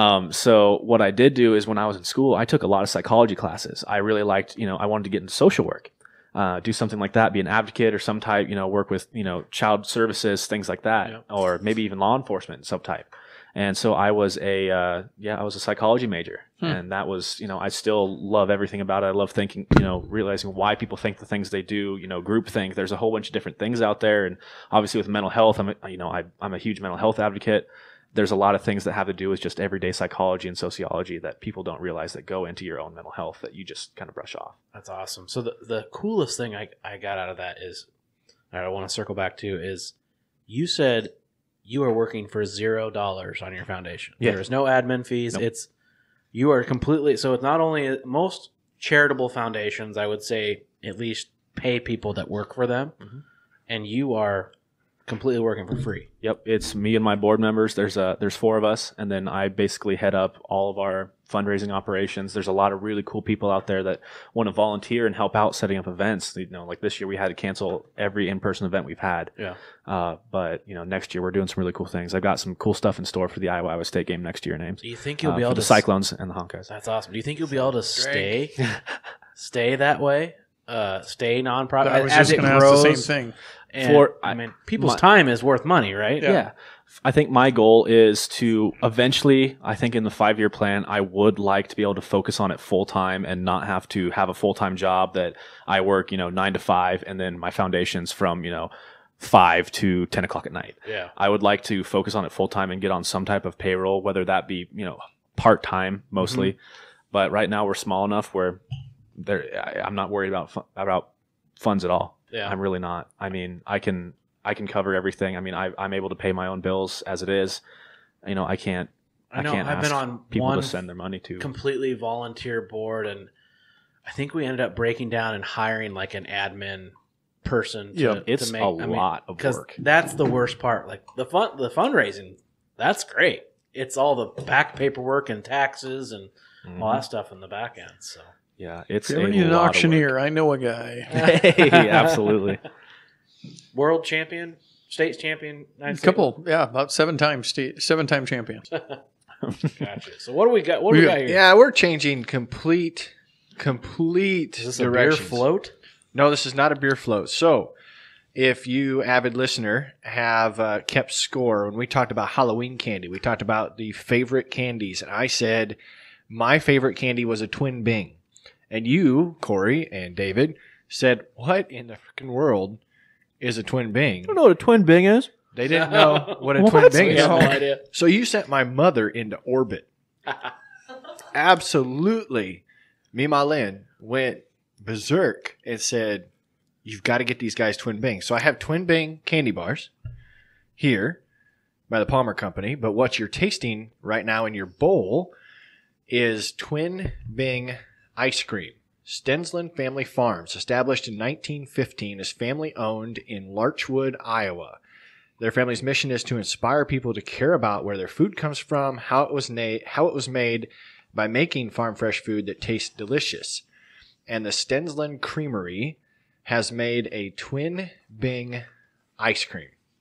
So what I did do is, when I was in school, I took a lot of psychology classes. I really liked, I wanted to get into social work. Do something like that, be an advocate or some type, work with, child services, things like that, or maybe even law enforcement subtype. And so I was I was a psychology major, and that was, I still love everything about it. I love thinking, realizing why people think the things they do, group think. There's a whole bunch of different things out there. And obviously with mental health, I'm a huge mental health advocate. There's a lot of things that have to do with just everyday psychology and sociology that people don't realize that go into your own mental health that you just kind of brush off. That's awesome. So the coolest thing I got out of that is, I want to circle back to, is you said you are working for $0 on your foundation. Yeah. There is no admin fees. Nope. You are completely, so it's not only, most charitable foundations, I would say, at least pay people that work for them, and you are completely working for free. Yep, it's me and my board members. There's 4 of us, and then I basically head up all of our fundraising operations. There's a lot of really cool people out there that want to volunteer and help out setting up events. Like this year we had to cancel every in-person event we've had. Yeah. But next year we're doing some really cool things. I've got some cool stuff in store for the Iowa State game next year, Names. Do you think you'll be able to the Cyclones and the Hawkeyes? That's awesome. Do you think you'll be able to stay that way? Stay nonprofit. I was just going to ask the same thing. And people's time is worth money, right? Yeah. I think my goal is to eventually, I think in the 5-year plan, I would like to be able to focus on it full time and not have to have a full-time job that I work, 9 to 5, and then my foundation's from, 5 to 10 o'clock at night. Yeah. I would like to focus on it full time and get on some type of payroll, whether that be, part time mostly. But right now we're small enough where I'm not worried about funds at all. Yeah. I'm really not. I mean, I can cover everything. I mean, I'm able to pay my own bills as it is. I can't I've ask been on people one to send their money to. completely volunteer board, and I think we ended up breaking down and hiring like an admin person. It's a lot of work. That's the worst part. Like the fundraising, that's great. It's all the back paperwork and taxes and all that stuff in the back end. So yeah, it's if you ever need an auctioneer, I know a guy. Hey, absolutely. World champion, states champion, about 7-time champions. Gotcha. So what do we got? What do we got here? Yeah, we're changing complete Is this a beer directions. float? No, this is not a beer float. So, if you, avid listener, have kept score, when we talked about Halloween candy, we talked about the favorite candies, and I said my favorite candy was a Twin Bing. And you, Corey and David, said, what in the freaking world is a Twin Bing? I don't know what a Twin Bing is. They didn't know what a Twin Bing is. No idea. So you sent my mother into orbit. Absolutely. Me and my Lynn went berserk and said, you've got to get these guys Twin Bing. So I have Twin Bing candy bars here by the Palmer Company. But what you're tasting right now in your bowl is Twin Bing ice cream. Stensland Family Farms, established in 1915, is family-owned in Larchwood, Iowa. Their family's mission is to inspire people to care about where their food comes from, how it was made by making farm-fresh food that tastes delicious. And the Stensland Creamery has made a Twin Bing ice cream.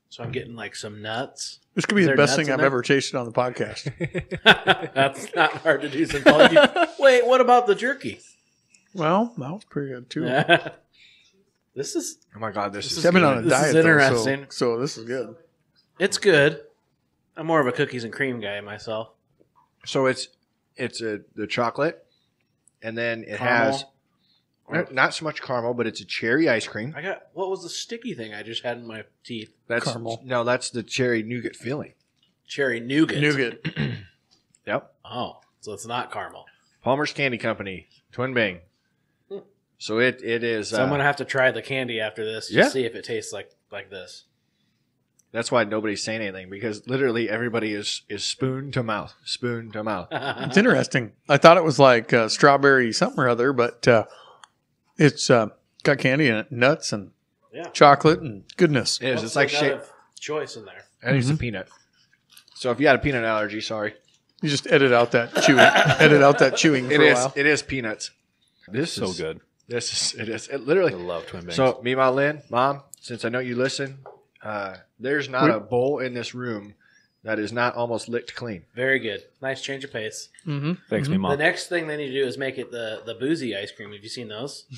So I'm getting like some nuts. This could be Is the there best nuts thing in I've there? ever tasted on the podcast. That's not hard to do. Wait, what about the jerky? Well, that was pretty good too. This is Oh my God, this is I've been on a This is diet, though, interesting. so this is good. it's good. I'm more of a cookies and cream guy myself. So it's the chocolate, and then it Caramel. has not so much caramel, but it's a cherry ice cream. I got what was the sticky thing I just had in my teeth? That's Caramel. No, that's the cherry nougat filling. Cherry nougat. Nougat. Yep. Oh, so it's not caramel. Palmer's Candy Company, Twin Bang. So it is. So I'm gonna have to try the candy after this to Yeah. see if it tastes like this. That's why nobody's saying anything, because literally everybody is spoon to mouth, spoon to mouth. It's interesting. I thought it was like strawberry something or other, but it's got candy in it, nuts and Yeah. chocolate and goodness. It is. What's It's like the shit. nut of choice in there. I think it's a peanut. So if you had a peanut allergy, sorry. You just edit out that chewing. Edit out that chewing for It a is. while. It is peanuts. This So is good. This is. It is. It I literally. love Twin Bangs. So, Mima Lynn, Mom, since I know you listen, there's not a bowl in this room that is not almost licked clean. Very good. Nice change of pace. Mm-hmm. Thanks, me, The Mom. next thing they need to do is make it the boozy ice cream. Have you seen those?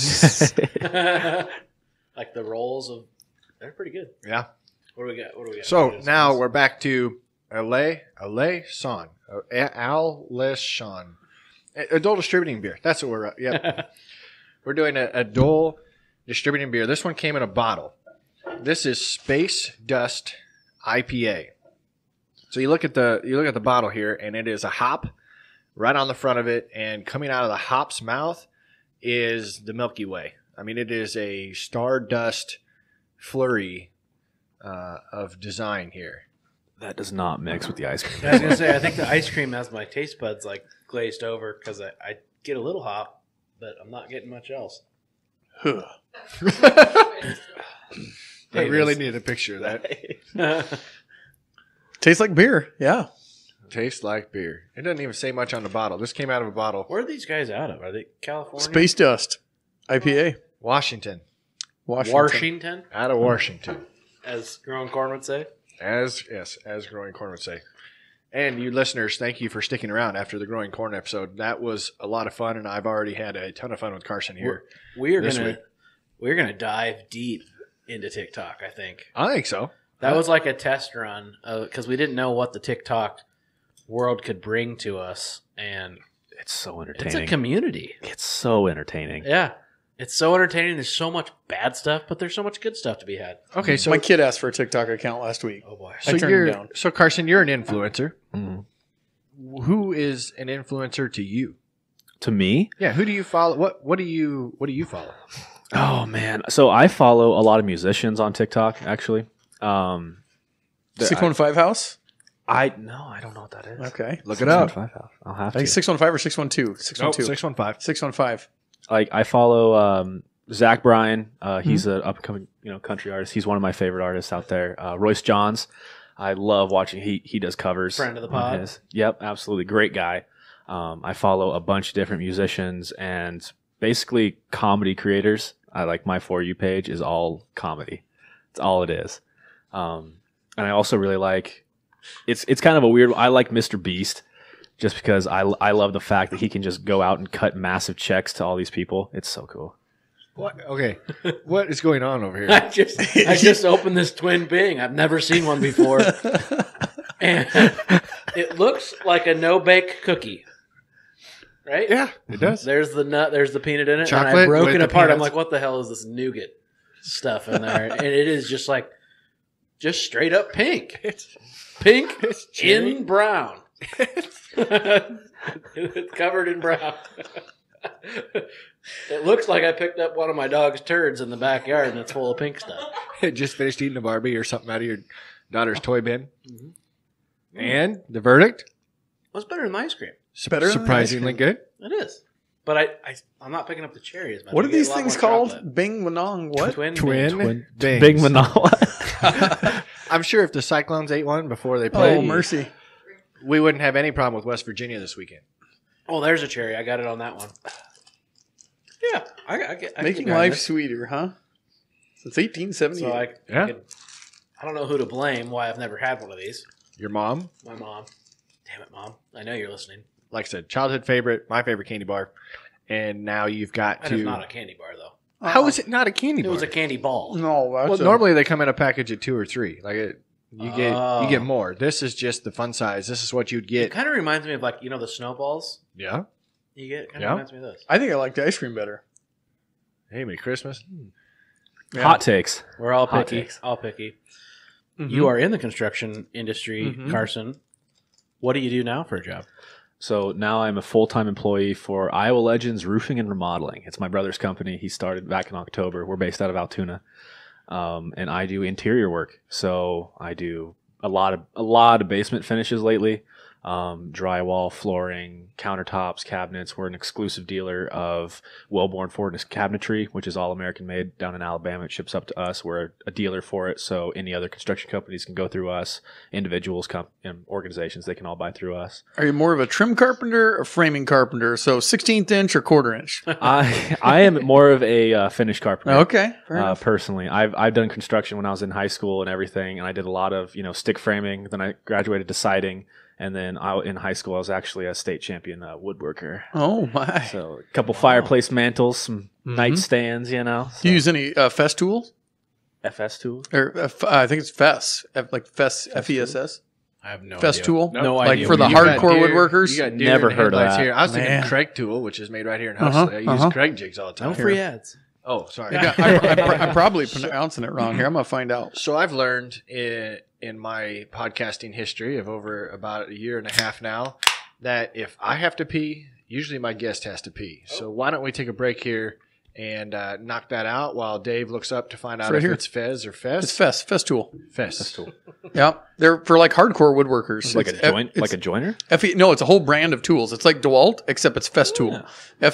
Like the rolls of, they're pretty good. Yeah. What do we got? What do we got? So now we're back to Alesson. Adult distributing beer. That's what we're. Yep. We're doing a Dole distributing beer. This one came in a bottle. This is Space Dust IPA. So you look at the bottle here, and it is a hop right on the front of it, and coming out of the hop's mouth is the Milky Way. I mean, it is a stardust flurry of design here. That does not mix with the ice cream. I was gonna say I think the ice cream has my taste buds like glazed over because I get a little hop, but I'm not getting much else. Huh. I really need a picture of that. Tastes like beer. Yeah. Tastes like beer. It doesn't even say much on the bottle. This came out of a bottle. Where are these guys out of? Are they California? Space Dust IPA. Washington. Washington, Out of Washington. as Growing Corn would say. As Growing Corn would say. And you listeners, thank you for sticking around after the Growing Corn episode. That was a lot of fun, and I've already had a ton of fun with Carson here. We're this gonna week. we're gonna dive deep into TikTok. I think I think so. that was like a test run because we didn't know what the TikTok world could bring to us, and It's so it's entertaining. a community. It's so entertaining. Yeah, it's so entertaining. There's so much bad stuff, but there's so much good stuff to be had. Okay, so My kid asked for a TikTok account last week. Oh boy. so I turned you're him down. so Carson, you're an influencer. Mhm. Who is an influencer to you? To me, Yeah, who do you follow? What do you follow? oh man. So I follow a lot of musicians on TikTok. Actually, 615 House? I don't know what that is. Okay. Look it up. 615. I'll have I think to. 615 or 612? 612. 615. 615. Like I follow Zach Bryan. He's an up and coming country artist. He's one of my favorite artists out there. Royce Johns. I love watching. He does covers. Friend of the on pod. his- Yep, absolutely great guy. I follow a bunch of different musicians and basically comedy creators. I like my For You page is all comedy. It's all it is. And I also really like. It's kind of a weird. I like Mr. Beast. Just because I love the fact that he can just go out and cut massive checks to all these people. It's so cool. What? Okay, what is going on over I here? just opened this Twin Bing. I've never seen one before, and it looks like a no bake cookie. Right? Yeah, it does. There's the nut. There's the peanut in it. and I Chocolate broke with it the apart. I'm peanuts. like, what the hell is this nougat stuff in there? And it is just like, just straight up pink. Pink cherry. in brown. It's covered in brown. It looks like I picked up one of my dog's turds in the backyard and it's full of pink stuff. Just finished eating a Barbie or something out of your daughter's toy bin. And the verdict? What's better than the ice cream? Better than the Surprisingly ice cream. good. It is. But I'm not picking up the cherry as much. What I are get a these lot things more called? chocolate. Bing Manong what? Twin Twin Bangs. Big Manala. I'm sure if the Cyclones ate one before they played, Oh, mercy. we wouldn't have any problem with West Virginia this weekend. Oh, there's a cherry. I got it on that one. Yeah, I Making get life this. sweeter, huh? Since 1878. So Yeah. I don't know who to blame why I've never had one of these. Your mom? My mom. Damn it, Mom. I know you're listening. Like I said, childhood favorite, my favorite candy bar. And now you've got That is not a candy bar, though. How is it not a candy It bar? was a candy ball. No, that's Well, normally they come in a package of 2 or 3. You get more. This is just the fun size. This is what you'd It get. kind of reminds me of, like, the snowballs Yeah. you get? Kind of Yeah. reminds me of this. I think I like the ice cream better. Hey, Merry Christmas. Yeah. Hot takes. We're all Hot picky. takes. All picky. Mhm. You are in the construction industry, Mhm. Carson. What do you do now for a job? So now I'm a full-time employee for Iowa Legends Roofing and Remodeling. It's my brother's company. He started back in October. We're based out of Altoona, and I do interior work. So I do a lot of basement finishes lately. Drywall, flooring, countertops, cabinets. We're an exclusive dealer of Wellborn Ford cabinetry, which is all American made down in Alabama. It ships up to us. We're a dealer for it, so any other construction companies can go through us. Individuals, and organizations, they can all buy through us. Are you more of a trim carpenter or framing carpenter? So 16th inch or quarter inch? I am more of a finish carpenter. Okay, fair enough. Personally, I've done construction when I was in high school and everything, and I did a lot of stick framing. Then I graduated to siding. And then in high school, I was actually a state champion woodworker. Oh, my. So a couple fireplace mantles, some nightstands, So. Do you use any FES tools? FS tools? Or I think it's FES, like FES, FESS? I have no FES idea. tool? No Like idea. for the You got hardcore deer- woodworkers? You got deer Never in the heard of headlights that. Here. I was thinking Man. Craig tool, which is made right here in Uh-huh, Huxley. I use Craig jigs all the time. No free ads. Oh, sorry. I'm probably pronouncing it wrong here. I'm going to find out. So I've learned in my podcasting history of over about a year and a half now that if I have to pee, usually my guest has to pee. So why don't we take a break here and knock that out while Dave looks up to find out right if here. it's Fez or Fez? It's FES tool. Fez. Yeah. They're for like hardcore woodworkers. Like It's a joint, it's like a joiner? No, it's a whole brand of tools. It's like DeWalt, except it's FES tool.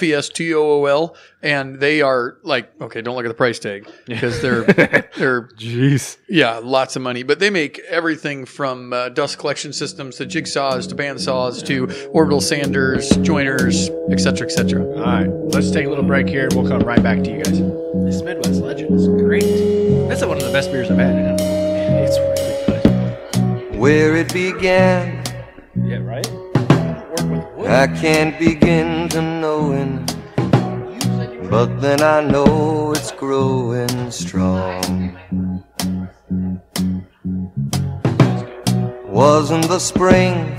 FESTOOL. And they are like, okay, don't look at the price tag because they're Jeez. yeah, lots of money. But they make everything from dust collection systems to jigsaws to bandsaws to orbital sanders, joiners, etc., etc. All right, let's take a little break here and we'll come right back to you guys. This Midwest Legend is great. That's one of the best beers I've had. It's really good. Where it began, Yeah, right? Work with wood. I can't begin to knowing, but then I know it's growing strong. Wasn't the spring,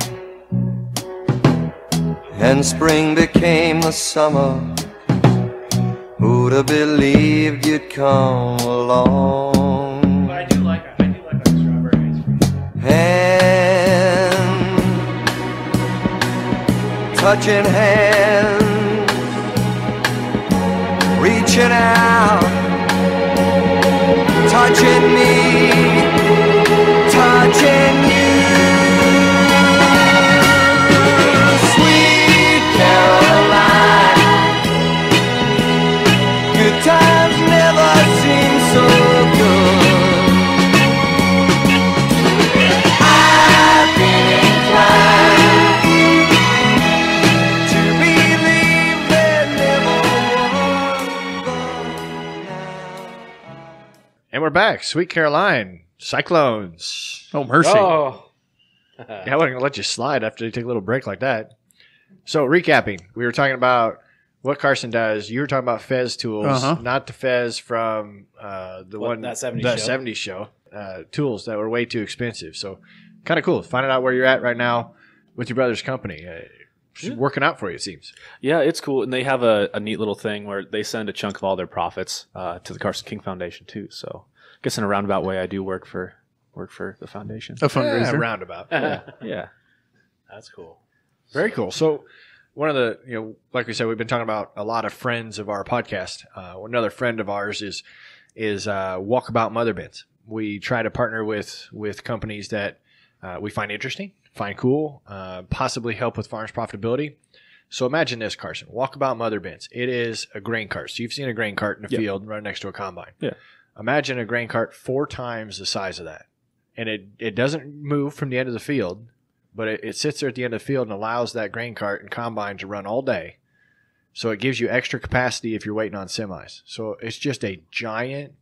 and spring became the summer. Who'd have believed you'd come along? But I do like the strawberry ice cream. Hand, touching hands, reaching out, touching me, touching you. Sweet Caroline, good times never seem so good. I've been inclined to believe there never was, but now. And we're back. Sweet Caroline, Cyclones. Oh, mercy. Oh. Yeah, I wasn't going to let you slide after you take a little break like that. So, recapping, we were talking about what Carson does. You were talking about Fez tools, Uh-huh. not the Fez from that 70s show. Tools that were way too expensive. So, kind of cool. Finding out where you're at right now with your brother's company. It's working out for you, it seems. Yeah, it's cool. And they have a neat little thing where they send a chunk of all their profits to the Carson King Foundation, too. So I guess in a roundabout way, I do work for the foundation. A fundraiser. Roundabout. Yeah. That's cool. Very cool. So, one of the, like we said, we've been talking about a lot of friends of our podcast. Another friend of ours is Walkabout Mother Bins. We try to partner with companies that we find interesting, find cool, possibly help with farms profitability. So imagine this, Carson. Walkabout Mother Bins. It is a grain cart. So you've seen a grain cart in a field running next to a combine. Yeah. Imagine a grain cart 4 times the size of that. And it doesn't move from the end of the field, but it sits there at the end of the field and allows that grain cart and combine to run all day. So it gives you extra capacity if you're waiting on semis. So it's just a giant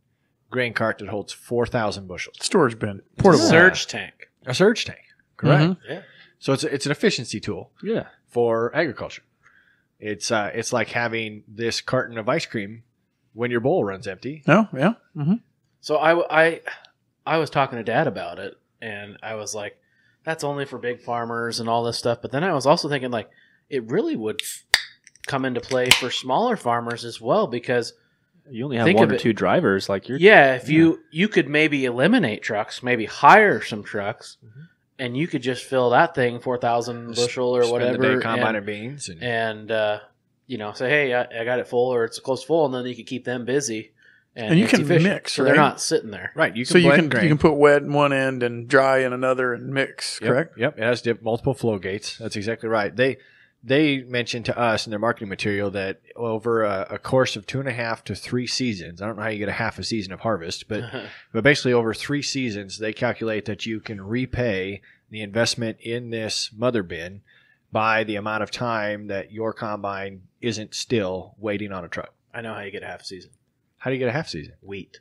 grain cart that holds 4,000 bushels. Storage bin. Portable. Surge tank. A surge tank. Correct. Mm-hmm. Yeah. So it's an efficiency tool Yeah. for agriculture. It's like having this carton of ice cream when your bowl runs empty. No, yeah. Mm-hmm. So I was talking to Dad about it, and I was like, that's only for big farmers and all this stuff. But then I was also thinking, like, it really would come into play for smaller farmers as well, because You only have Think one of or it- two drivers. Like you're. if you could maybe eliminate trucks, maybe hire some trucks, and you could just fill that thing 4,000 bushel or Spend whatever, the day combining beans. and say, hey, I got it full, or it's close full, and then you could keep them busy. And you it's can efficient, mix, so they're right? not sitting there. Right. You can So you blend can grain. you can put wet in one end and dry in another and mix, Yep, correct? Yep. It has multiple flow gates. That's exactly right. They mentioned to us in their marketing material that over a course of 2.5 to 3 seasons, I don't know how you get a half a season of harvest, but basically over 3 seasons, they calculate that you can repay the investment in this mother bin by the amount of time that your combine isn't still waiting on a truck. I know how you get a half season. How do you get a half season? Wheat.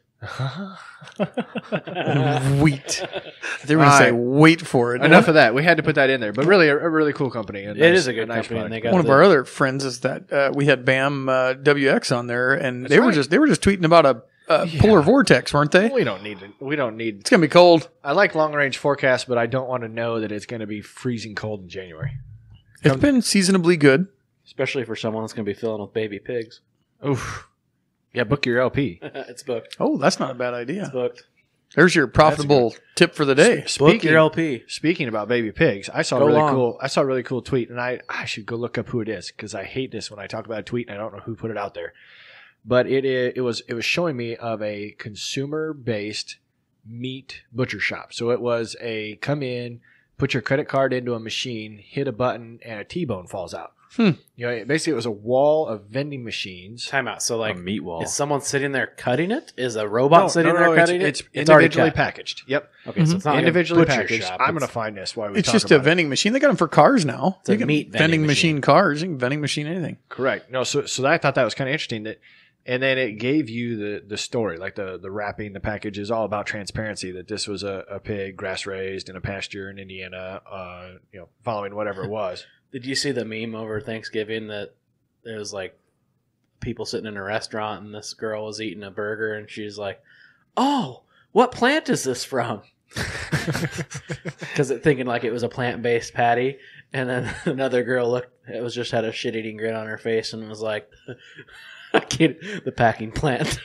Wheat. They were going to say wait for it. Enough of that. We had to put that in there, but really a really cool company. It is a good nice company, and they product. got One of our other friends is that we had BAM WX on there, and they were just tweeting about a polar vortex, weren't they? We don't need. It's gonna be cold. I like long range forecasts, but I don't want to know that it's going to be freezing cold in January. It's been seasonably good. especially for someone that's going to be filling with baby pigs. Oof. Yeah, book your LP. It's booked. Oh, that's not a bad idea. It's booked. There's your profitable tip for the day. Book your LP. Speaking about baby pigs, I saw Go a really long. cool. I saw a really cool tweet, and I should go look up who it is because I hate this when I talk about a tweet and I don't know who put it out there. But it was showing me of a consumer based meat butcher shop. So it was a come in, put your credit card into a machine, hit a button, and a T-bone falls out. You know, basically it was a wall of vending machines. Time out. So, A like, meat wall. is someone sitting there cutting it? Is a robot sitting there cutting it's it? It's already individually cut. packaged. Yep. Okay, so it's not Individually like a butcher packaged. shop. I'm going It's- to find this while we It's talk just about a vending machine. They got them for cars now. It's a You can meat vending machine cars. You can vending machine anything. it. Correct. No, so I thought that was kind of interesting that, and then it gave you the story, like the wrapping, the package is all about transparency, that this was a pig grass raised in a pasture in Indiana, following whatever it was. Did you see the meme over Thanksgiving that there was like people sitting in a restaurant and this girl was eating a burger and she's like, "Oh, what plant is this from?" Because thinking like it was a plant-based patty, and then another girl had a shit-eating grin on her face and was like, "I can't, the packing plant."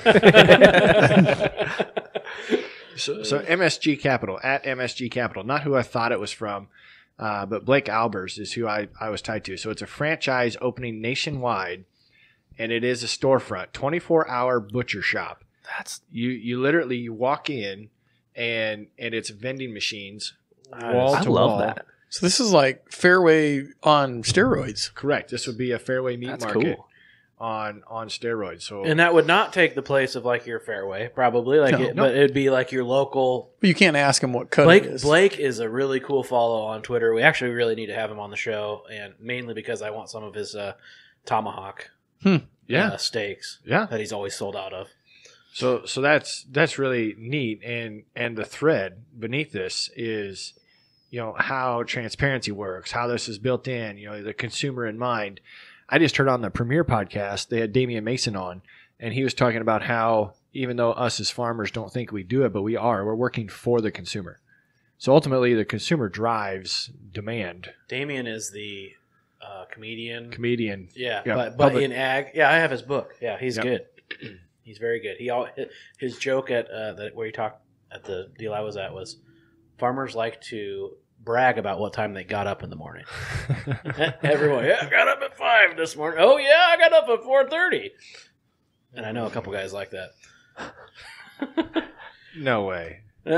So MSG Capital, at MSG Capital, not who I thought it was from, but Blake Albers is who I was tied to. So it's a franchise opening nationwide, and it is a storefront, 24-hour butcher shop. That's You literally walk in, and it's vending machines wall I to love wall. that. So this is like Fairway on steroids. Correct. This would be a Fairway meat That's market cool. on steroids. So And that would not take the place of like your Fairway, probably. But it'd be like your local. But you can't ask them what cut it is. Blake is a really cool follow on Twitter. We actually really need to have him on the show, and mainly because I want some of his tomahawk steaks yeah. that he's always sold out of. So that's really neat, and the thread beneath this is, how transparency works, how this is built in, the consumer in mind. I just heard on the Premier podcast they had Damian Mason on, and he was talking about how even though us as farmers don't think we do it, but we're working for the consumer. So ultimately, the consumer drives demand. Damien is the comedian. Yeah, but public- in ag, I have his book. Yeah, he's Yep. good. He's very good. His joke at where he talked at the deal I was at was farmers like to brag about what time they got up in the morning. Everyone, I got up at 5 this morning. Oh yeah, I got up at 4:30. And I know a couple guys like that. No way.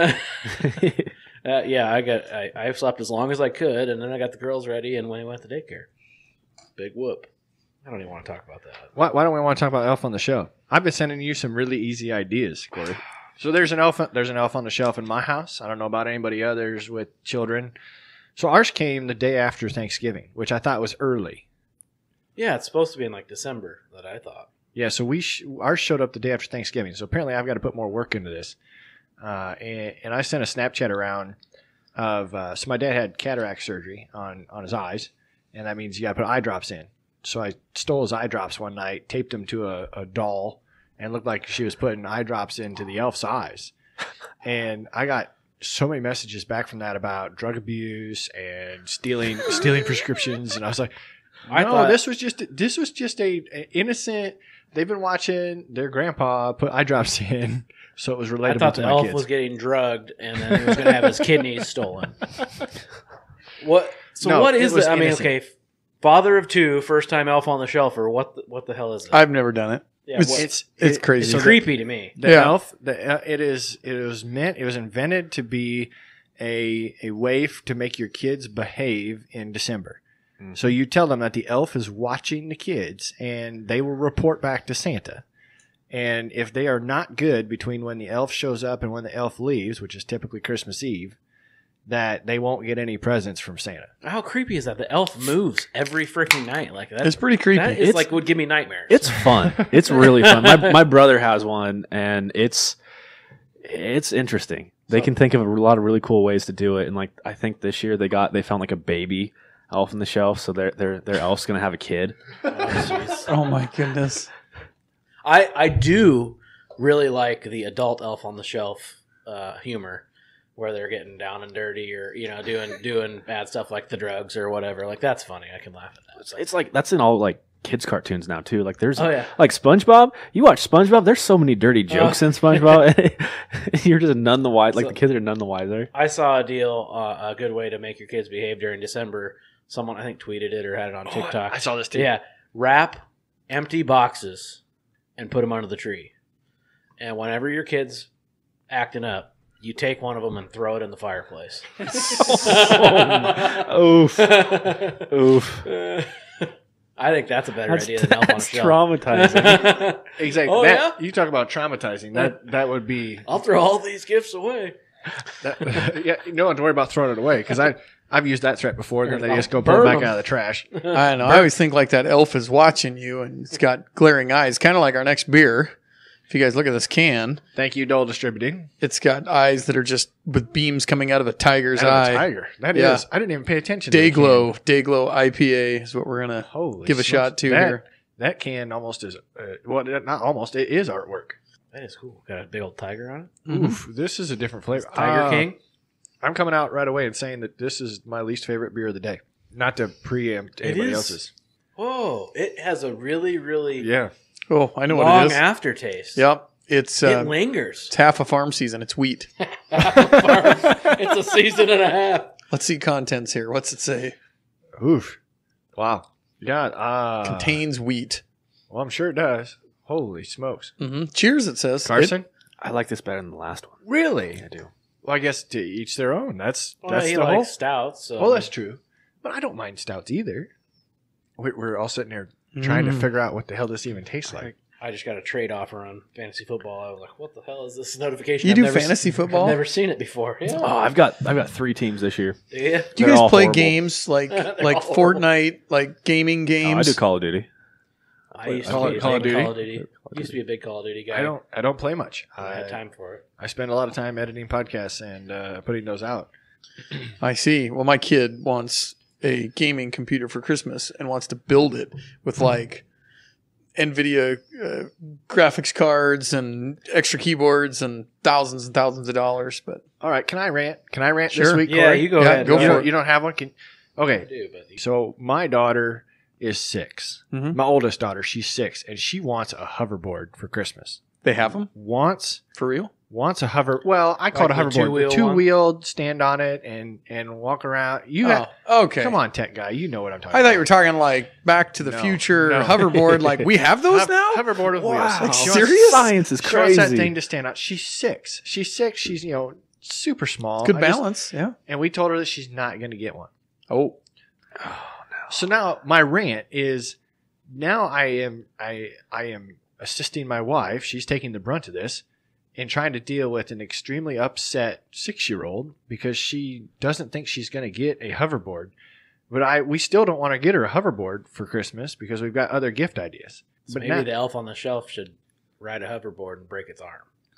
I slept as long as I could, and then I got the girls ready, and we went to daycare. Big whoop. I don't even want to talk about that. Why don't we want to talk about Elf on the Shelf? I've been sending you some really easy ideas, Corey. So there's an elf on the shelf in my house. I don't know about anybody others with children. So ours came the day after Thanksgiving, which I thought was early. Yeah, it's supposed to be in like December, that I thought. Yeah, so ours showed up the day after Thanksgiving. So apparently I've got to put more work into this. And I sent a Snapchat around of so my dad had cataract surgery on his eyes, and that means you got to put eye drops in. So I stole his eye drops one night, taped them to a doll, and it looked like she was putting eye drops into the elf's eyes. And I got so many messages back from that about drug abuse and stealing prescriptions, and I was like, I thought this was just a innocent. They've been watching their grandpa put eye drops in, so it was relatable. I thought to the my elf kids. was getting drugged, and then he was going to have his kidneys stolen. What? So No, what it is was that? I mean, innocent. okay, father of two, first time elf on the shelf, or what the hell is it? I've never done it. Yeah, It's what- crazy. It's creepy to me. The Yeah. elf, it was invented to be a way to make your kids behave in December. So you tell them that the elf is watching the kids, and they will report back to Santa. And if they are not good between when the elf shows up and when the elf leaves, which is typically Christmas Eve, that they won't get any presents from Santa. How creepy is that? The elf moves every freaking night. Like that. It's pretty creepy. That is like would give me nightmares. It's fun. It's really fun. My brother has one, and it's interesting. They can think of a lot of really cool ways to do it. And like I think this year they found like a baby elf on the shelf, so their elf's gonna have a kid. Oh my goodness. I do really like the adult elf on the shelf humor, where they're getting down and dirty, or doing bad stuff like the drugs or whatever. Like that's funny. I can laugh at that. It's like that's in all like kids cartoons now too. Like there's yeah. like SpongeBob. You watch SpongeBob. There's so many dirty jokes in SpongeBob. You're just none the wiser. Like the kids are none the wiser. I saw a deal, a good way to make your kids behave during December. Someone I think tweeted it or had it on TikTok. I saw this too. Yeah, wrap empty boxes and put them under the tree. And whenever your kid's acting up, you take one of them and throw it in the fireplace. Oof. Oof. I think that's a better idea than elf on a That's shelf. traumatizing. Exactly. Oh, yeah? You talk about traumatizing. That would be. I'll throw all these gifts away. Yeah, you don't have to worry about throwing it away because I've used that threat before. Then they just go pull it back out of the trash. I know. I always think like that elf is watching you and it's got glaring eyes, kind of like our next beer. If you guys look at this can, Thank you, Dole Distributing. it's got eyes that are just with beams coming out of a tiger's Out of eye. a tiger. That Yeah. is. I didn't even pay attention. to the Dayglow IPA is what we're going to Holy give a smokes. shot to That- here. That can almost is not almost. It is artwork. That is cool. Got a big old tiger on it. Oof, this is a different flavor. Tiger King. I'm coming out right away and saying that this is my least favorite beer of the day. Not to preempt anybody is? else's. Whoa! It has a really, really Yeah. Oh, I know what long it is. aftertaste. Yep. It's It lingers. it's half a farm season. It's wheat. It's a season and a half. Let's see contents here. What's it say? Oof. Wow. Yeah. Contains wheat. Well, I'm sure it does. Holy smokes. Cheers, it says. Carson? I like this better than the last one. Really? I do. Well, I guess to each their own. That's Well, he the likes whole. stouts. So Well, that's true. But I don't mind stouts either. We're all sitting there trying to figure out what the hell this even tastes like. I just got a trade offer on fantasy football. I was like, "What the hell is this notification?" You I've do never fantasy se- football? I've never seen it before. Yeah. Oh, I've got 3 teams this year. Yeah. Do you They're guys all play horrible. games like all Fortnite, like gaming games? Oh, I do Call of Duty. I used Call to be a of big Duty? Call of Duty. Used to be a big Call of Duty guy. I don't play much. I had time for it. I spend a lot of time editing podcasts and putting those out. I see. Well, my kid wants a gaming computer for Christmas and wants to build it with like NVIDIA graphics cards and extra keyboards and thousands of dollars. But All right, can I rant? Can I rant Sure. this week, Yeah, Corey? you go Yeah, ahead. go You for don't, it. you don't have one? Okay. I do, but So my daughter is 6. Mhm. My oldest daughter, she's 6, and she wants a hoverboard for Christmas. they have them Wants for real. a hover. Well, I call Like it a the hoverboard. two-wheel The two-wheeled, stand on it and walk around. You got, okay. come on, tech guy. You know what I'm talking I about. thought you were talking like Back to the No, Future no. hoverboard. Like we have those now. Hoverboard with Wow. wheels. She wants- Serious? Science is She wants that crazy. thing to stand out. She's 6. She's super small. Good I just- balance. Yeah. and we told her that she's not going to get one. Oh. So now my rant is now I am assisting my wife. She's taking the brunt of this and trying to deal with an extremely upset 6-year-old because she doesn't think she's going to get a hoverboard. But we still don't want to get her a hoverboard for Christmas because we've got other gift ideas. So maybe the elf on the shelf should ride a hoverboard and break its arm.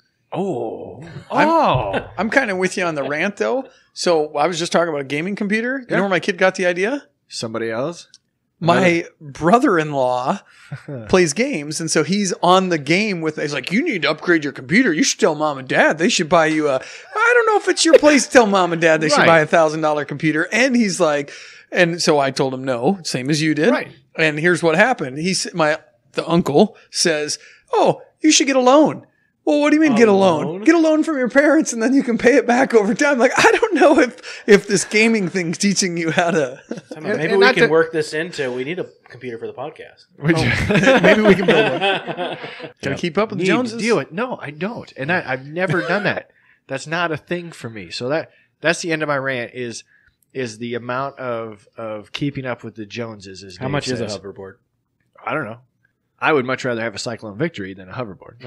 I'm kind of with you on the rant, though. So I was just talking about a gaming computer. You know where my kid got the idea? Somebody else? My brother-in-law plays games, and so he's on the game with. He's like, "You need to upgrade your computer. You should tell mom and dad they should buy you a." I don't know if it's your place to tell mom and dad they should buy $1,000 computer. And he's like, and so I told him no, same as you did. Right. And here's what happened. The uncle says, "Oh, you should get a loan." Well, what do you mean get a loan? Get a loan from your parents and then you can pay it back over time. Like, I don't know if this gaming thing's teaching you how to. Maybe we can work this into. We need a computer for the podcast. Maybe we can build one. Can I keep up with the Joneses? Deal it. No, I don't. And I've never done that. That's not a thing for me. So that's the end of my rant is the amount of keeping up with the Joneses. As How Dave much says. is a hoverboard? I don't know. I would much rather have a Cyclone Victory than a hoverboard.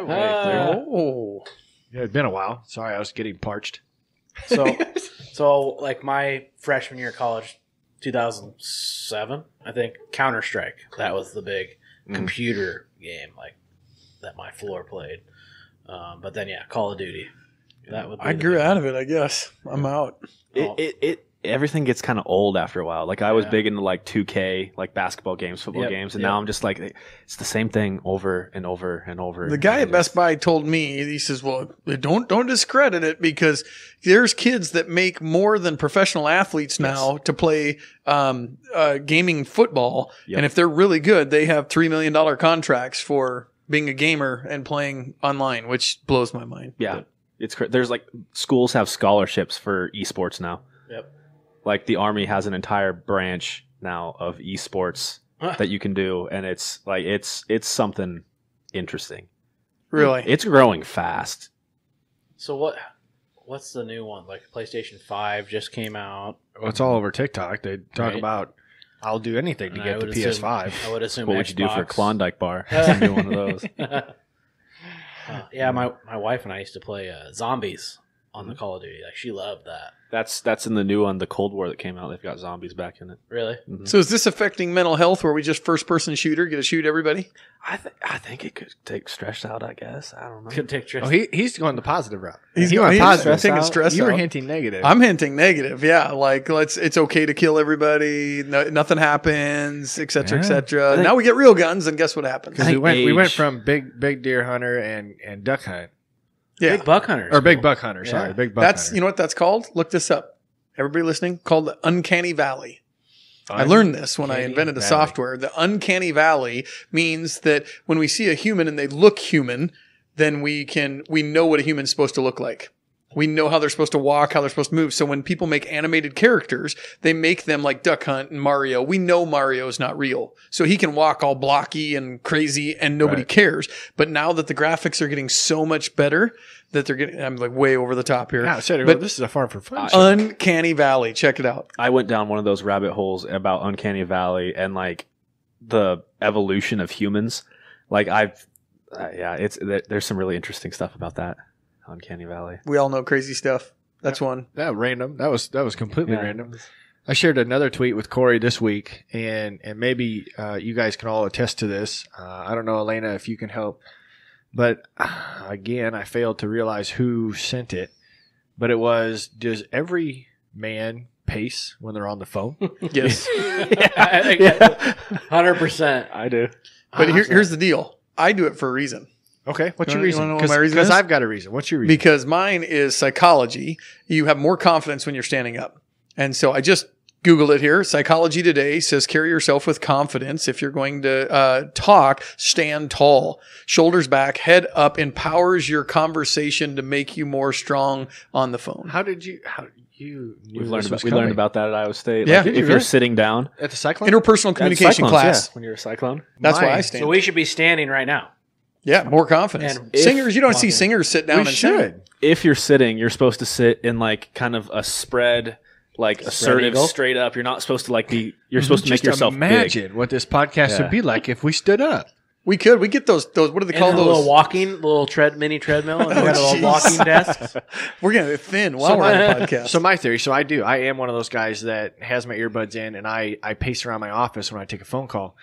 Yeah, it's been a while. Sorry, I was getting parched. So like my freshman year of college, 2007, I think, Counter-Strike. That was the big computer game like that my floor played. But then, Call of Duty. That would. I grew out of it, I guess. I'm out. Everything gets kind of old after a while. Like I was big into like 2K, like basketball games, football games, and now I'm just like, it's the same thing over and over and over. The guy at Best Buy told me, he says, "Well, don't discredit it because there's kids that make more than professional athletes now to play gaming football, and if they're really good, they have $3 million contracts for being a gamer and playing online," which blows my mind. Yeah, there's like schools have scholarships for esports now. Yep. Like the Army has an entire branch now of esports that you can do, and it's like it's something interesting. Really, it's growing fast. So what's the new one? Like PlayStation 5 just came out. Well, it's all over TikTok. They talk about I'll do anything to get the PS5. I would assume. What would you do for a Klondike bar? Do one of those. My wife and I used to play zombies on the Call of Duty. Like she loved that. That's in the new one, the Cold War that came out. They've got zombies back in it. Really? Mm-hmm. So is this affecting mental health where we just first-person shooter, get to shoot everybody? I think it could take stress out, I guess. I don't know. Could take stress. Oh, he's going the positive route. He's going positive. taking stress You were out. hinting negative. I'm hinting negative. Yeah, like it's okay to kill everybody. Nothing happens, et cetera, et cetera. Now we get real guns, and guess what happens? Because we went from big deer hunter and duck hunt. Yeah, Big buck hunters. Or big buck hunter. Sorry, big buck that's hunter. You know what that's called? Look this up. Everybody listening, called the Uncanny Valley. I learned this when I invented the software. The Uncanny Valley means that when we see a human and they look human, then we know what a human's supposed to look like. We know how they're supposed to walk, how they're supposed to move. So when people make animated characters, they make them like Duck Hunt and Mario. We know Mario's not real. So he can walk all blocky and crazy and nobody cares. But now that the graphics are getting so much better that they're getting, I'm like way over the top here. Yeah, I said, but this is a Farm4Fun. Uncanny Valley. Check it out. I went down one of those rabbit holes about Uncanny Valley and like the evolution of humans. Like there's some really interesting stuff about that. Uncanny Valley. We all know crazy stuff. That's one. That random. That was completely random. I shared another tweet with Corey this week, and maybe you guys can all attest to this. I don't know, Elena, if you can help. But again, I failed to realize who sent it. But it was, does every man pace when they're on the phone? Yes. 100%. I do. But here's the deal. I do it for a reason. Okay, what's your You reason? wanna know what my reason is? Because I've got a reason. What's your reason? Because mine is psychology. You have more confidence when you're standing up. And so I just Googled it here. Psychology Today says carry yourself with confidence. If you're going to talk, stand tall. Shoulders back, head up, empowers your conversation to make you more strong on the phone. We learned about that at Iowa State. Yeah. Like, if you're sitting down at the Cyclone? Interpersonal communication class. When you're a cyclone. That's why I stand. So we should be standing right now. Yeah, more confidence. And singers, you don't see singers sit down and sing. If you're sitting, you're supposed to sit in like kind of a spread, like assertive, eagle? straight up. You're not supposed to like be. You're supposed to make yourself imagine big. what this podcast would be like if we stood up. We could. We get those. What do they call And those? Little mini treadmill, and we got a little walking desks. We're gonna thin while we're on the podcast. So my theory. So I am one of those guys that has my earbuds in, and I pace around my office when I take a phone call.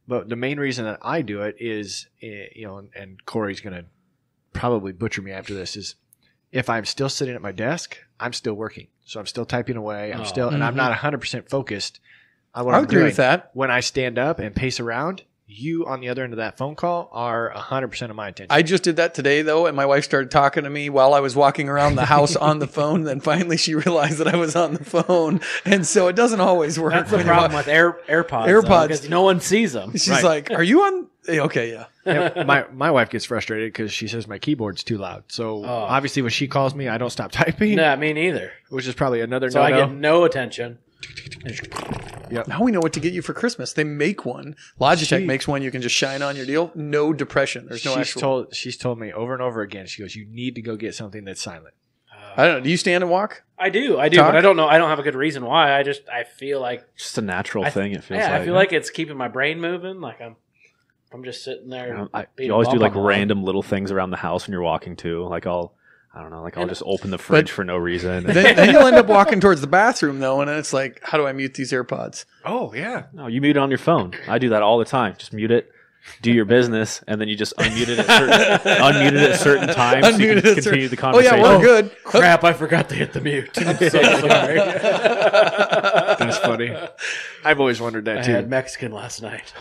But the main reason that I do it is, and Corey's going to probably butcher me after this, is if I'm still sitting at my desk, I'm still working. So I'm still typing away. And I'm not 100% focused on what I I'm would agree doing. with that. When I stand up and pace around, you on the other end of that phone call are 100% of my attention. I just did that today, though, and my wife started talking to me while I was walking around the house on the phone. Then finally she realized that I was on the phone. And so it doesn't always work. That's the problem with AirPods. AirPods. Because no one sees them. She's like, are you on? Okay, yeah. Yeah, my wife gets frustrated because she says my keyboard's too loud. So obviously when she calls me, I don't stop typing. No, me neither. Which is probably another So I get no attention. Yep. Now we know what to get you for Christmas. They make one. Logitech makes one you can just shine on your deal. No depression. There's no actual. She's told me over and over again. She goes, "You need to go get something that's silent." I don't know. Do you stand and walk? I do, Talk? but I don't know. I don't have a good reason why. I feel like Just a natural thing. It feels like. I feel like it's keeping my brain moving. Like I'm just sitting there. You always do like random little things around the house when you're walking too. Like I'll just open the fridge for no reason. Then you'll end up walking towards the bathroom though, and then it's like, how do I mute these AirPods? Oh yeah. No, you mute it on your phone. I do that all the time. Just mute it, do your business, and then you just unmute it at certain times so you can continue the conversation. Oh yeah, we're good. Crap! I forgot to hit the mute. I'm so sorry. That's funny. I've always wondered that I too. had Mexican last night.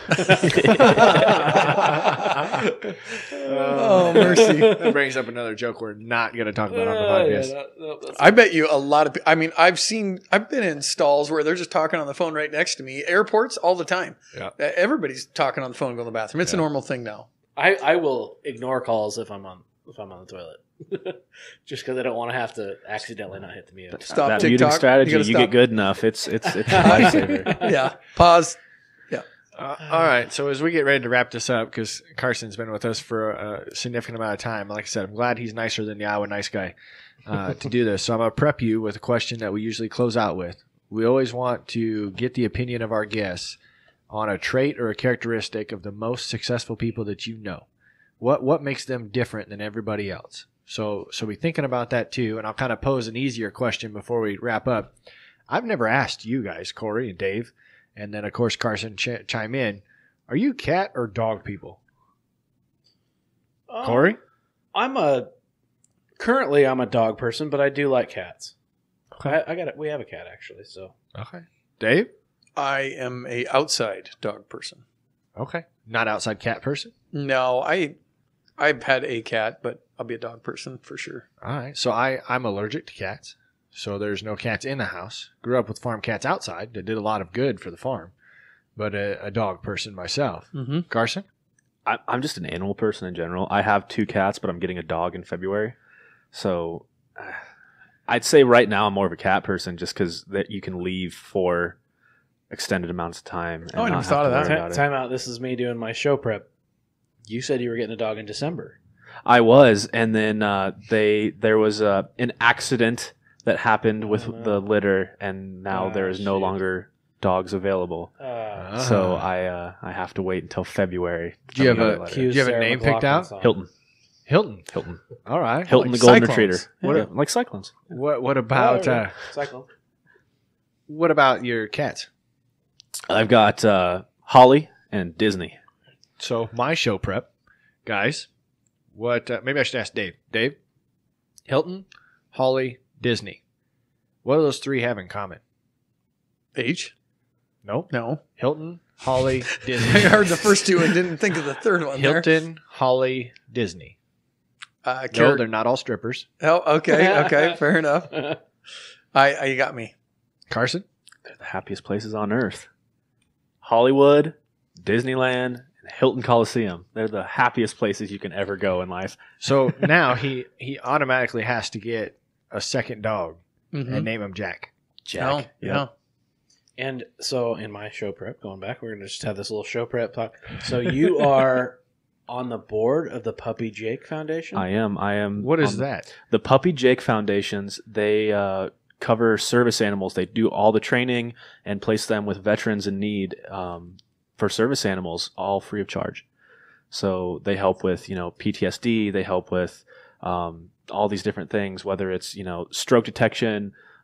Oh mercy! That brings up another joke we're not going to talk about on the podcast. I bet you a lot of. I mean, I've been in stalls where they're just talking on the phone right next to me. Airports all the time. Yeah. Everybody's talking on the phone, going to the bathroom. It's a normal thing now. I will ignore calls if I'm on the toilet, just because I don't want to have to accidentally not hit the mute. Stop that TikTok. muting strategy, gotta you stop. get good enough. It's a lifesaver. Yeah. Pause. All right. So as we get ready to wrap this up, because Carson's been with us for a significant amount of time. Like I said, I'm glad he's nicer than the Iowa nice guy to do this. So I'm going to prep you with a question that we usually close out with. We always want to get the opinion of our guests on a trait or a characteristic of the most successful people that you know. What makes them different than everybody else? So be thinking about that too. And I'll kind of pose an easier question before we wrap up. I've never asked you guys, Corey and Dave, and then of course Carson chime in. Are you cat or dog people? Corey? Currently I'm a dog person, but I do like cats. Okay. We have a cat actually, so. Okay. Dave? I am a outside dog person. Okay. Not outside cat person? No, I've had a cat, but I'll be a dog person for sure. All right. So I'm allergic to cats. So there's no cats in the house. Grew up with farm cats outside that did a lot of good for the farm. But a dog person myself. Mm-hmm. Carson? I'm just an animal person in general. I have 2 cats, but I'm getting a dog in February. So I'd say right now I'm more of a cat person just because that you can leave for extended amounts of time. And I never not thought of have to that. worry about it. Time out. This is me doing my show prep. You said you were getting a dog in December. I was, and then there was an accident that happened with the litter, and now there is no longer dogs available. So I have to wait until February. Do you have a name picked out? Hilton. All right. Hilton, Like the golden cyclones. retriever. Like cyclones. What about Cyclone. what about your cats? I've got Holly and Disney. So my show prep, guys. What? Maybe I should ask Dave. Dave, Hilton, Holly, Disney. What do those 3 have in common? H? Nope. No. Hilton, Holly, I Disney. heard the first 2 and didn't think of the third one there. Hilton, Holly, Disney. No, they're not all strippers. Oh, okay, fair enough. You got me. Carson? They're the happiest places on earth. Hollywood, Disneyland, and Hilton Coliseum. They're the happiest places you can ever go in life. So now he automatically has to get a second dog Mm-hmm. and name him Jack. No, yeah. And so in my show prep, going back, we're going to just have this little show prep talk. So you are on the board of the Puppy Jake Foundation? I am. What is that? The Puppy Jake Foundations, they cover service animals. They do all the training and place them with veterans in need for service animals, all free of charge. So they help with, PTSD. They help with all these different things, whether it's, stroke detection,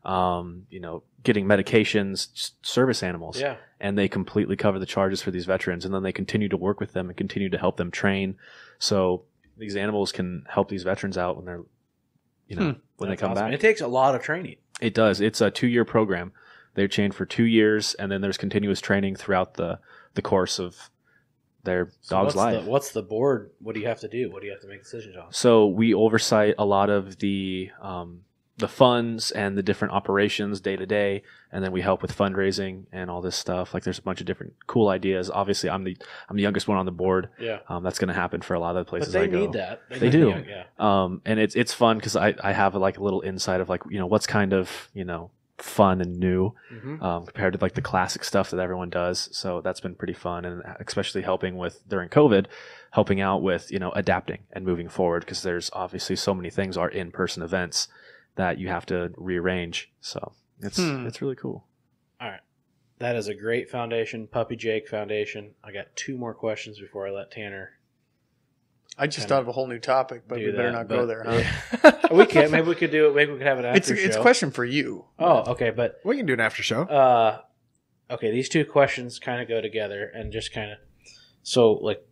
getting medications, service animals. Yeah. And they completely cover the charges for these veterans. And then they continue to work with them and continue to help them train. So these animals can help these veterans out when they're, when they come back. It takes a lot of training. It does. It's a 2-year program. They're trained for 2 years, and then there's continuous training throughout the course of their dog's life. What's the board? What do you have to do? What do you have to make decisions on? So we oversight a lot of the funds and the different operations day to day, and then we help with fundraising and all this stuff. Like there's a bunch of different cool ideas. Obviously, I'm the youngest one on the board. Yeah, that's going to happen for a lot of the places but they I go. need that. They do. Yeah. And it's fun because I have like a little insight of like what's kind of fun and new compared to like the classic stuff that everyone does. So that's been pretty fun, and especially helping with during COVID, helping out with adapting and moving forward, because there's obviously so many things are in-person events that you have to rearrange. So it's really cool. All right, that is a great foundation, Puppy Jake Foundation. I got 2 more questions before I let Tanner. I just thought of a whole new topic, but we better not go there, huh? Yeah. We can. Maybe we could do it. Maybe we could have an after show. It's a question for you. Oh, okay. But we can do an after show. Okay, these 2 questions kind of go together, and just kind of so like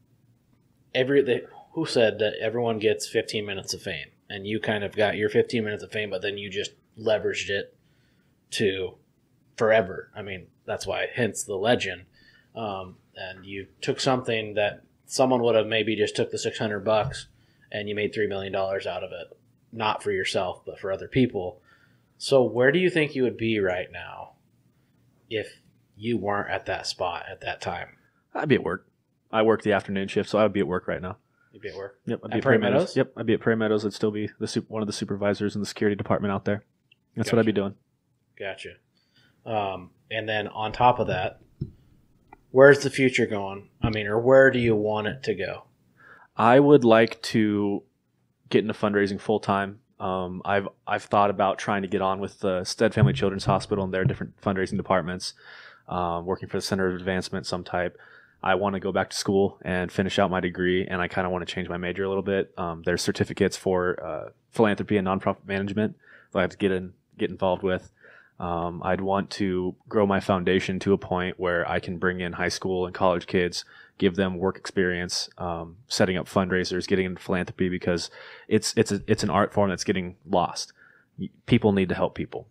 who said that everyone gets 15 minutes of fame, and you kind of got your 15 minutes of fame, but then you just leveraged it to forever. I mean, that's why, hence the legend. And you took something that someone would have maybe just took the $600 and you made $3 million out of it, not for yourself, but for other people. So where do you think you would be right now if you weren't at that spot at that time? I'd be at work. I work the afternoon shift, so I would be at work right now. You'd be at work? Yep. I'd be at Prairie Meadows? Yep. I'd be at Prairie Meadows. I'd still be one of the supervisors in the security department out there. That's what I'd be doing. Gotcha. And then on top of that, where's the future going? I mean, or where do you want it to go? I would like to get into fundraising full time. I've thought about trying to get on with the Stead Family Children's Hospital and their different fundraising departments, working for the Center of Advancement some type. I want to go back to school and finish out my degree, and I kind of want to change my major a little bit. There's certificates for philanthropy and nonprofit management that I have to get involved with. I'd want to grow my foundation to a point where I can bring in high school and college kids, give them work experience, setting up fundraisers, getting into philanthropy, because it's an art form that's getting lost. People need to help people.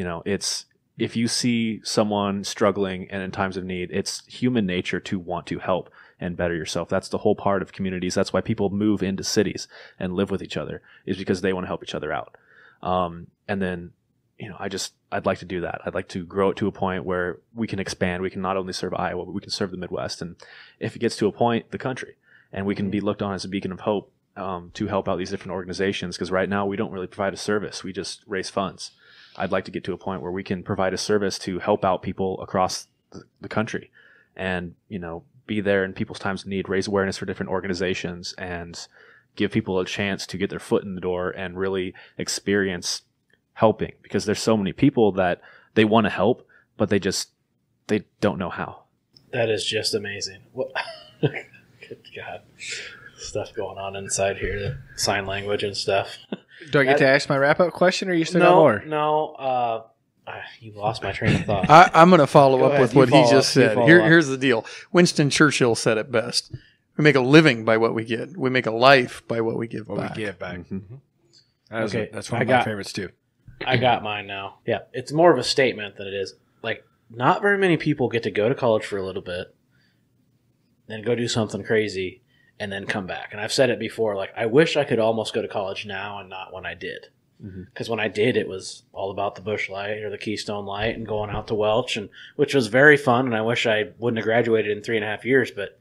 If you see someone struggling and in times of need, it's human nature to want to help and better yourself. That's the whole part of communities. That's why people move into cities and live with each other, is because they want to help each other out. And then, I'd like to do that. I'd like to grow it to a point where we can expand. We can not only serve Iowa, but we can serve the Midwest. And if it gets to a point, the country. And we can be looked on as a beacon of hope to help out these different organizations. Because right now we don't really provide a service. We just raise funds. I'd like to get to a point where we can provide a service to help out people across the country and, be there in people's times of need, raise awareness for different organizations, and give people a chance to get their foot in the door and really experience helping, because there's so many people that they want to help, but they don't know how. That is just amazing. What? Good God. Stuff going on inside here, the sign language and stuff. Do I get to ask my wrap-up question, or you still got more? No. You lost my train of thought. I'm going to follow up with what he just said. Here's the deal. Winston Churchill said it best. We make a living by what we get. We make a life by what we give back. We give back. Mm-hmm. That's one of my favorites, too. I got mine now. Yeah, it's more of a statement than it is. Like, not very many people get to go to college for a little bit, then go do something crazy, and then come back. And I've said it before, like, I wish I could almost go to college now and not when I did. Because when I did, it was all about the Busch Light or the Keystone Light and going out to Welch, which was very fun, and I wish I wouldn't have graduated in 3.5 years, but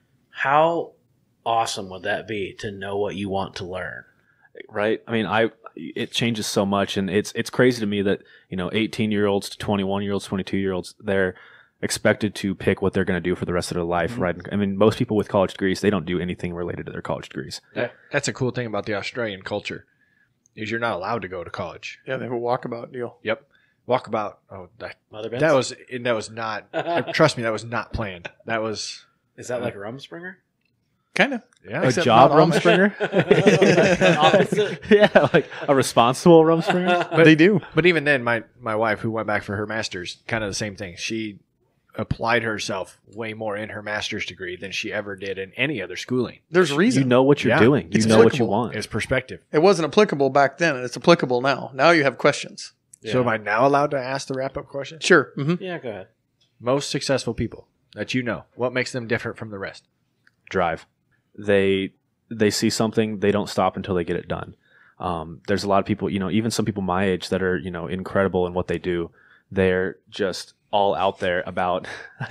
how awesome would that be to know what you want to learn? Right? I mean, it changes so much, and it's crazy to me that 18-year-olds to 21-year-olds, 22-year-olds, they're expected to pick what they're going to do for the rest of their life, right? I mean, most people with college degrees, they don't do anything related to their college degrees. That's a cool thing about the Australian culture, is you're not allowed to go to college. Yeah, they have a walkabout deal. Yep, walkabout. Oh, Mother Benz? that was not. Trust me, that was not planned. That was. Is that like Rumspringer? Kind of. Yeah. A Except job not Amish. rumspringer? Opposite. Yeah, like a responsible rumspringer. They do. But even then, my wife, who went back for her master's, kind of the same thing. She applied herself way more in her master's degree than she ever did in any other schooling. There's a reason. You know what you're Yeah. doing. You It's know what you applicable. want. It's perspective. It wasn't applicable back then, and it's applicable now. Now you have questions. So am I now allowed to ask the wrap-up question? Sure. Hmm. Yeah, go ahead. Most successful people that you know, what makes them different from the rest? Drive. They see something, they don't stop until they get it done. There's a lot of people, even some people my age that are, incredible in what they do. They're just all out there about.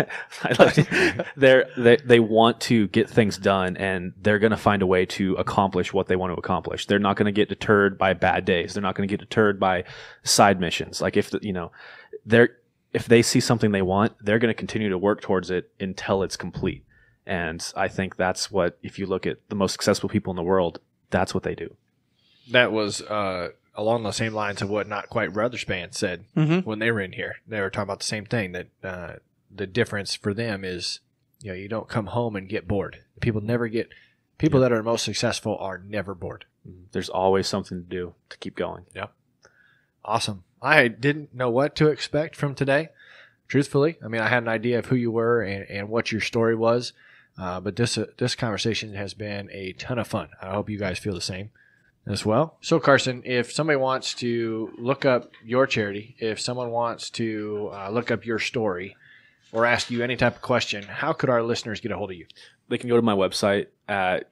They want to get things done, and they're going to find a way to accomplish what they want to accomplish. They're not going to get deterred by bad days. They're not going to get deterred by side missions. Like if they see something they want, they're going to continue to work towards it until it's complete. And I think that's what, if you look at the most successful people in the world, that's what they do. That was along the same lines of what Not Quite Brothers Band said when they were in here. They were talking about the same thing, that the difference for them is, you don't come home and get bored. People that are most successful are never bored. There's always something to do to keep going. Yep. Awesome. I didn't know what to expect from today, truthfully. I mean, I had an idea of who you were and what your story was, but this conversation has been a ton of fun. I hope you guys feel the same as well. So, Carson, if somebody wants to look up your charity, if someone wants to look up your story or ask you any type of question, how could our listeners get a hold of you? They can go to my website at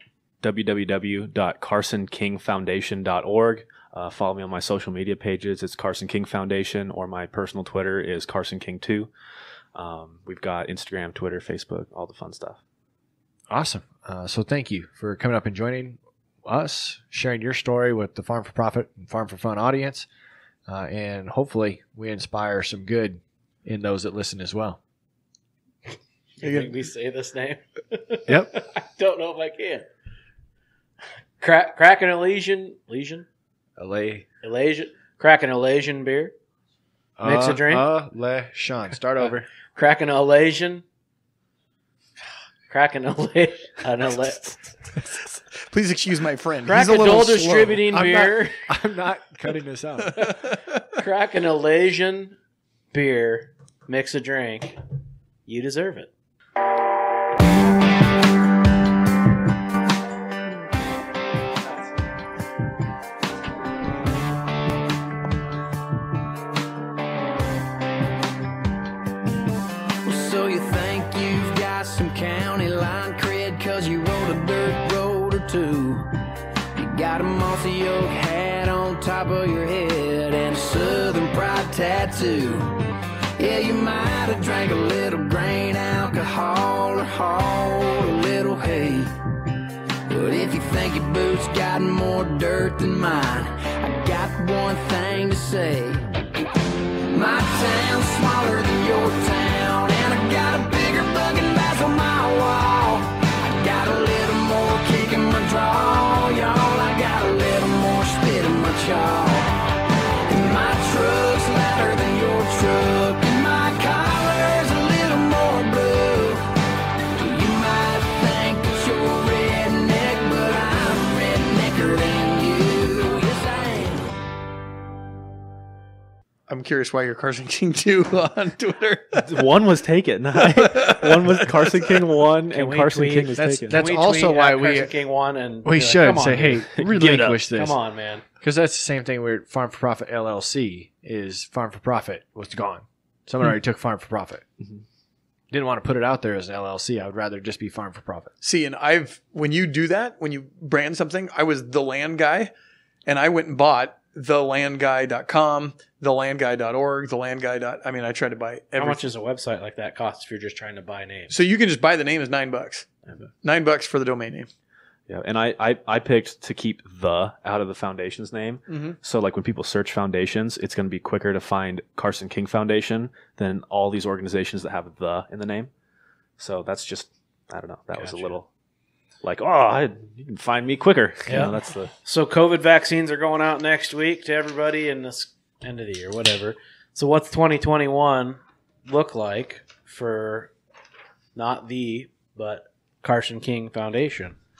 www.carsonkingfoundation.org. Follow me on my social media pages. It's Carson King Foundation, or my personal Twitter is Carson King 2. We've got Instagram, Twitter, Facebook, all the fun stuff. Awesome. So thank you for coming up and joining us, sharing your story with the Farm for Profit and Farm for Fun audience. And hopefully we inspire some good in those that listen as well. You make me say this name? Yep. I don't know if I can. Cracking a lesion? Cracking a lesion beer? Mix a drink? Sean, start over. Cracking a lesion? Cracking a lesion? Please excuse my friend. Crack He's a little adult slow. distributing beer. I'm not cutting this out. Cracking a lesion beer. Mix a drink. You deserve it. So you think you've got some county line cred 'cause you rode a dirt road or two. You got a mossy oak hat on top of your head and a Southern Pride tattoo. Yeah, you might have drank a little grain alcohol or hauled a little hay. But if you think your boots got more dirt than mine, I got one thing to say. My town's smaller than your town, and I got a bigger bugging bass on my wall. I got a little more kick in my draw, y'all. I got a little more spit in my chaw. And my truck's louder than your truck, and my collar's a little more blue. You might think that you're redneck, but I'm rednecker than you. Yes, I am. I'm curious why you're Carson King 2 on Twitter. One was taken. One was Carson King 1, and we Carson tweet? King was That's- taken. that's Can we also tweet why at we- Carson King won and We be like, should come on, say, dude. hey, relinquish this. Come on, man. Because that's the same thing where Farm for Profit LLC is Farm for Profit was gone. Someone already took Farm for Profit. Didn't want to put it out there as an LLC. I would rather just be Farm for Profit. See, and when you do that, when you brand something, I was the land guy, and I went and bought thelandguy.com, thelandguy.org, thelandguy. I mean, I tried to buy How everything. much does a website like that cost if you're just trying to buy names? So you can just buy the name as $9. $9 for the domain name. Yeah, and I picked to keep the out of the foundation's name. So like when people search foundations, it's going to be quicker to find Carson King Foundation than all these organizations that have the in the name. So that's just, I don't know, that was a little like, you can find me quicker. You Yeah. know, that's the So COVID vaccines are going out next week to everybody in this end of the year, whatever. So what's 2021 look like for not but Carson King Foundation?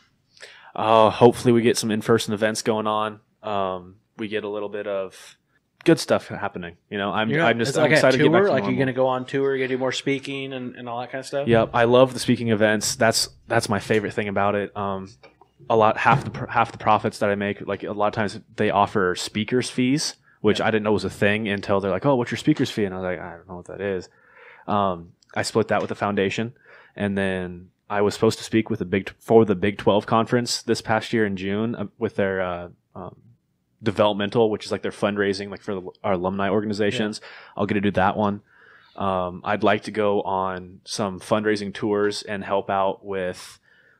Hopefully we get some in-person events going on. We get a little bit of good stuff happening. I'm excited tour, to get back to like normal. you're going to go on tour, you're going to do more speaking and all that kind of stuff. Yep, I love the speaking events. That's my favorite thing about it. Half the profits that I make, like a lot of times they offer speakers fees, which I didn't know was a thing until they're like, "Oh, what's your speakers fee?" And I was like, "I don't know what that is." I split that with the foundation, and then I was supposed to speak with the Big 12 conference this past year in June with their developmental, which is like their fundraising, like for our alumni organizations. Yeah. I'll get to do that one. I'd like to go on some fundraising tours and help out with.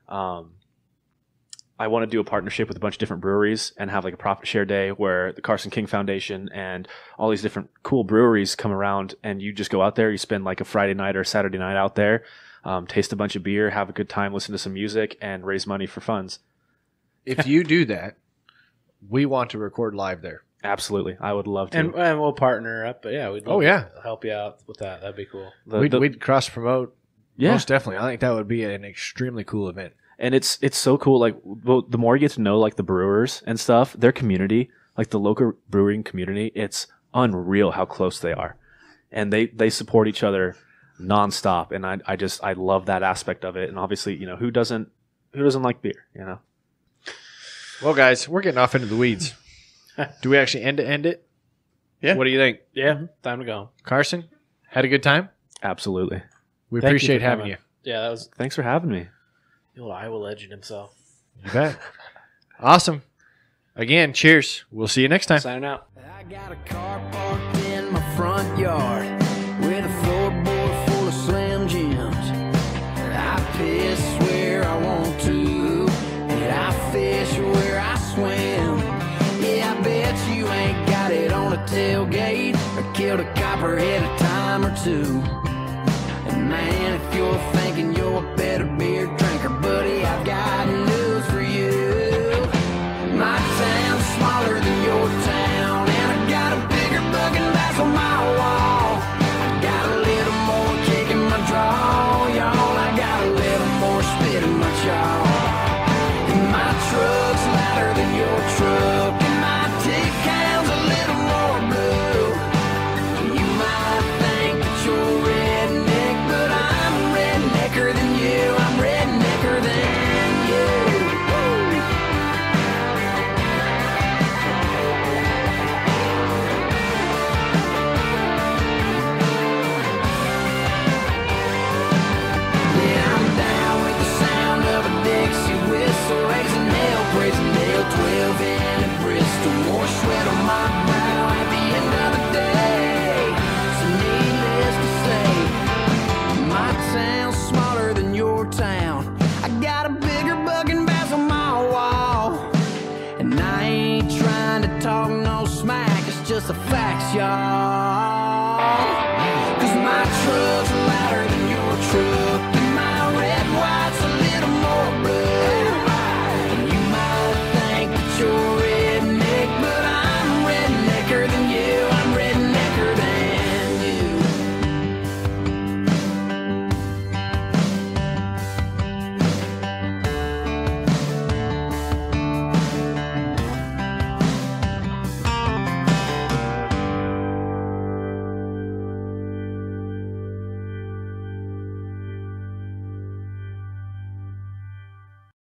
I want to do a partnership with a bunch of different breweries and have like a profit share day where the Carson King Foundation and all these different cool breweries come around, and you just go out there. You spend like a Friday night or a Saturday night out there, taste a bunch of beer, have a good time, listen to some music, and raise money for funds. If you do that, we want to record live there. Absolutely. I would love to. And we'll partner up. But yeah, we'd love to help you out with that. That'd be cool. We'd cross-promote. Yeah. Most definitely. I think that would be an extremely cool event. And it's so cool. Like, the more you get to know like the brewers and stuff, their community, like the local brewing community, it's unreal how close they are, and they support each other nonstop. And I love that aspect of it. And obviously, who doesn't like beer? Well, guys, we're getting off into the weeds. Do we actually end it? Yeah. What do you think? Yeah, time to go. Carson, had a good time? Absolutely. We appreciate having you. Yeah, that was. Thanks for having me. The old Iowa legend himself. You bet. Awesome. Again, cheers. We'll see you next time. Signing out. I got a car parked in my front yard with a floorboard full of Slim Jims. I piss where I want to, and I fish where I swim. Yeah, I bet you ain't got it on a tailgate or killed a copperhead a time or two. And man, if you're thinking you're a better beer drinker, buddy, I've got news for you. My town's smaller than your town, and I got a bigger bugging bass on my wall. I got a little more kick in my draw, y'all. I got a little more spit in my jaw. And my truck's louder than your truck, and my tick count's a little more blue. You might think that you're redneck, but I'm rednecker than you. I'm rednecker than you. Yeah, I'm down with the sound of a Dixie whistle, raising hell, praising hell, 12 in at Bristol.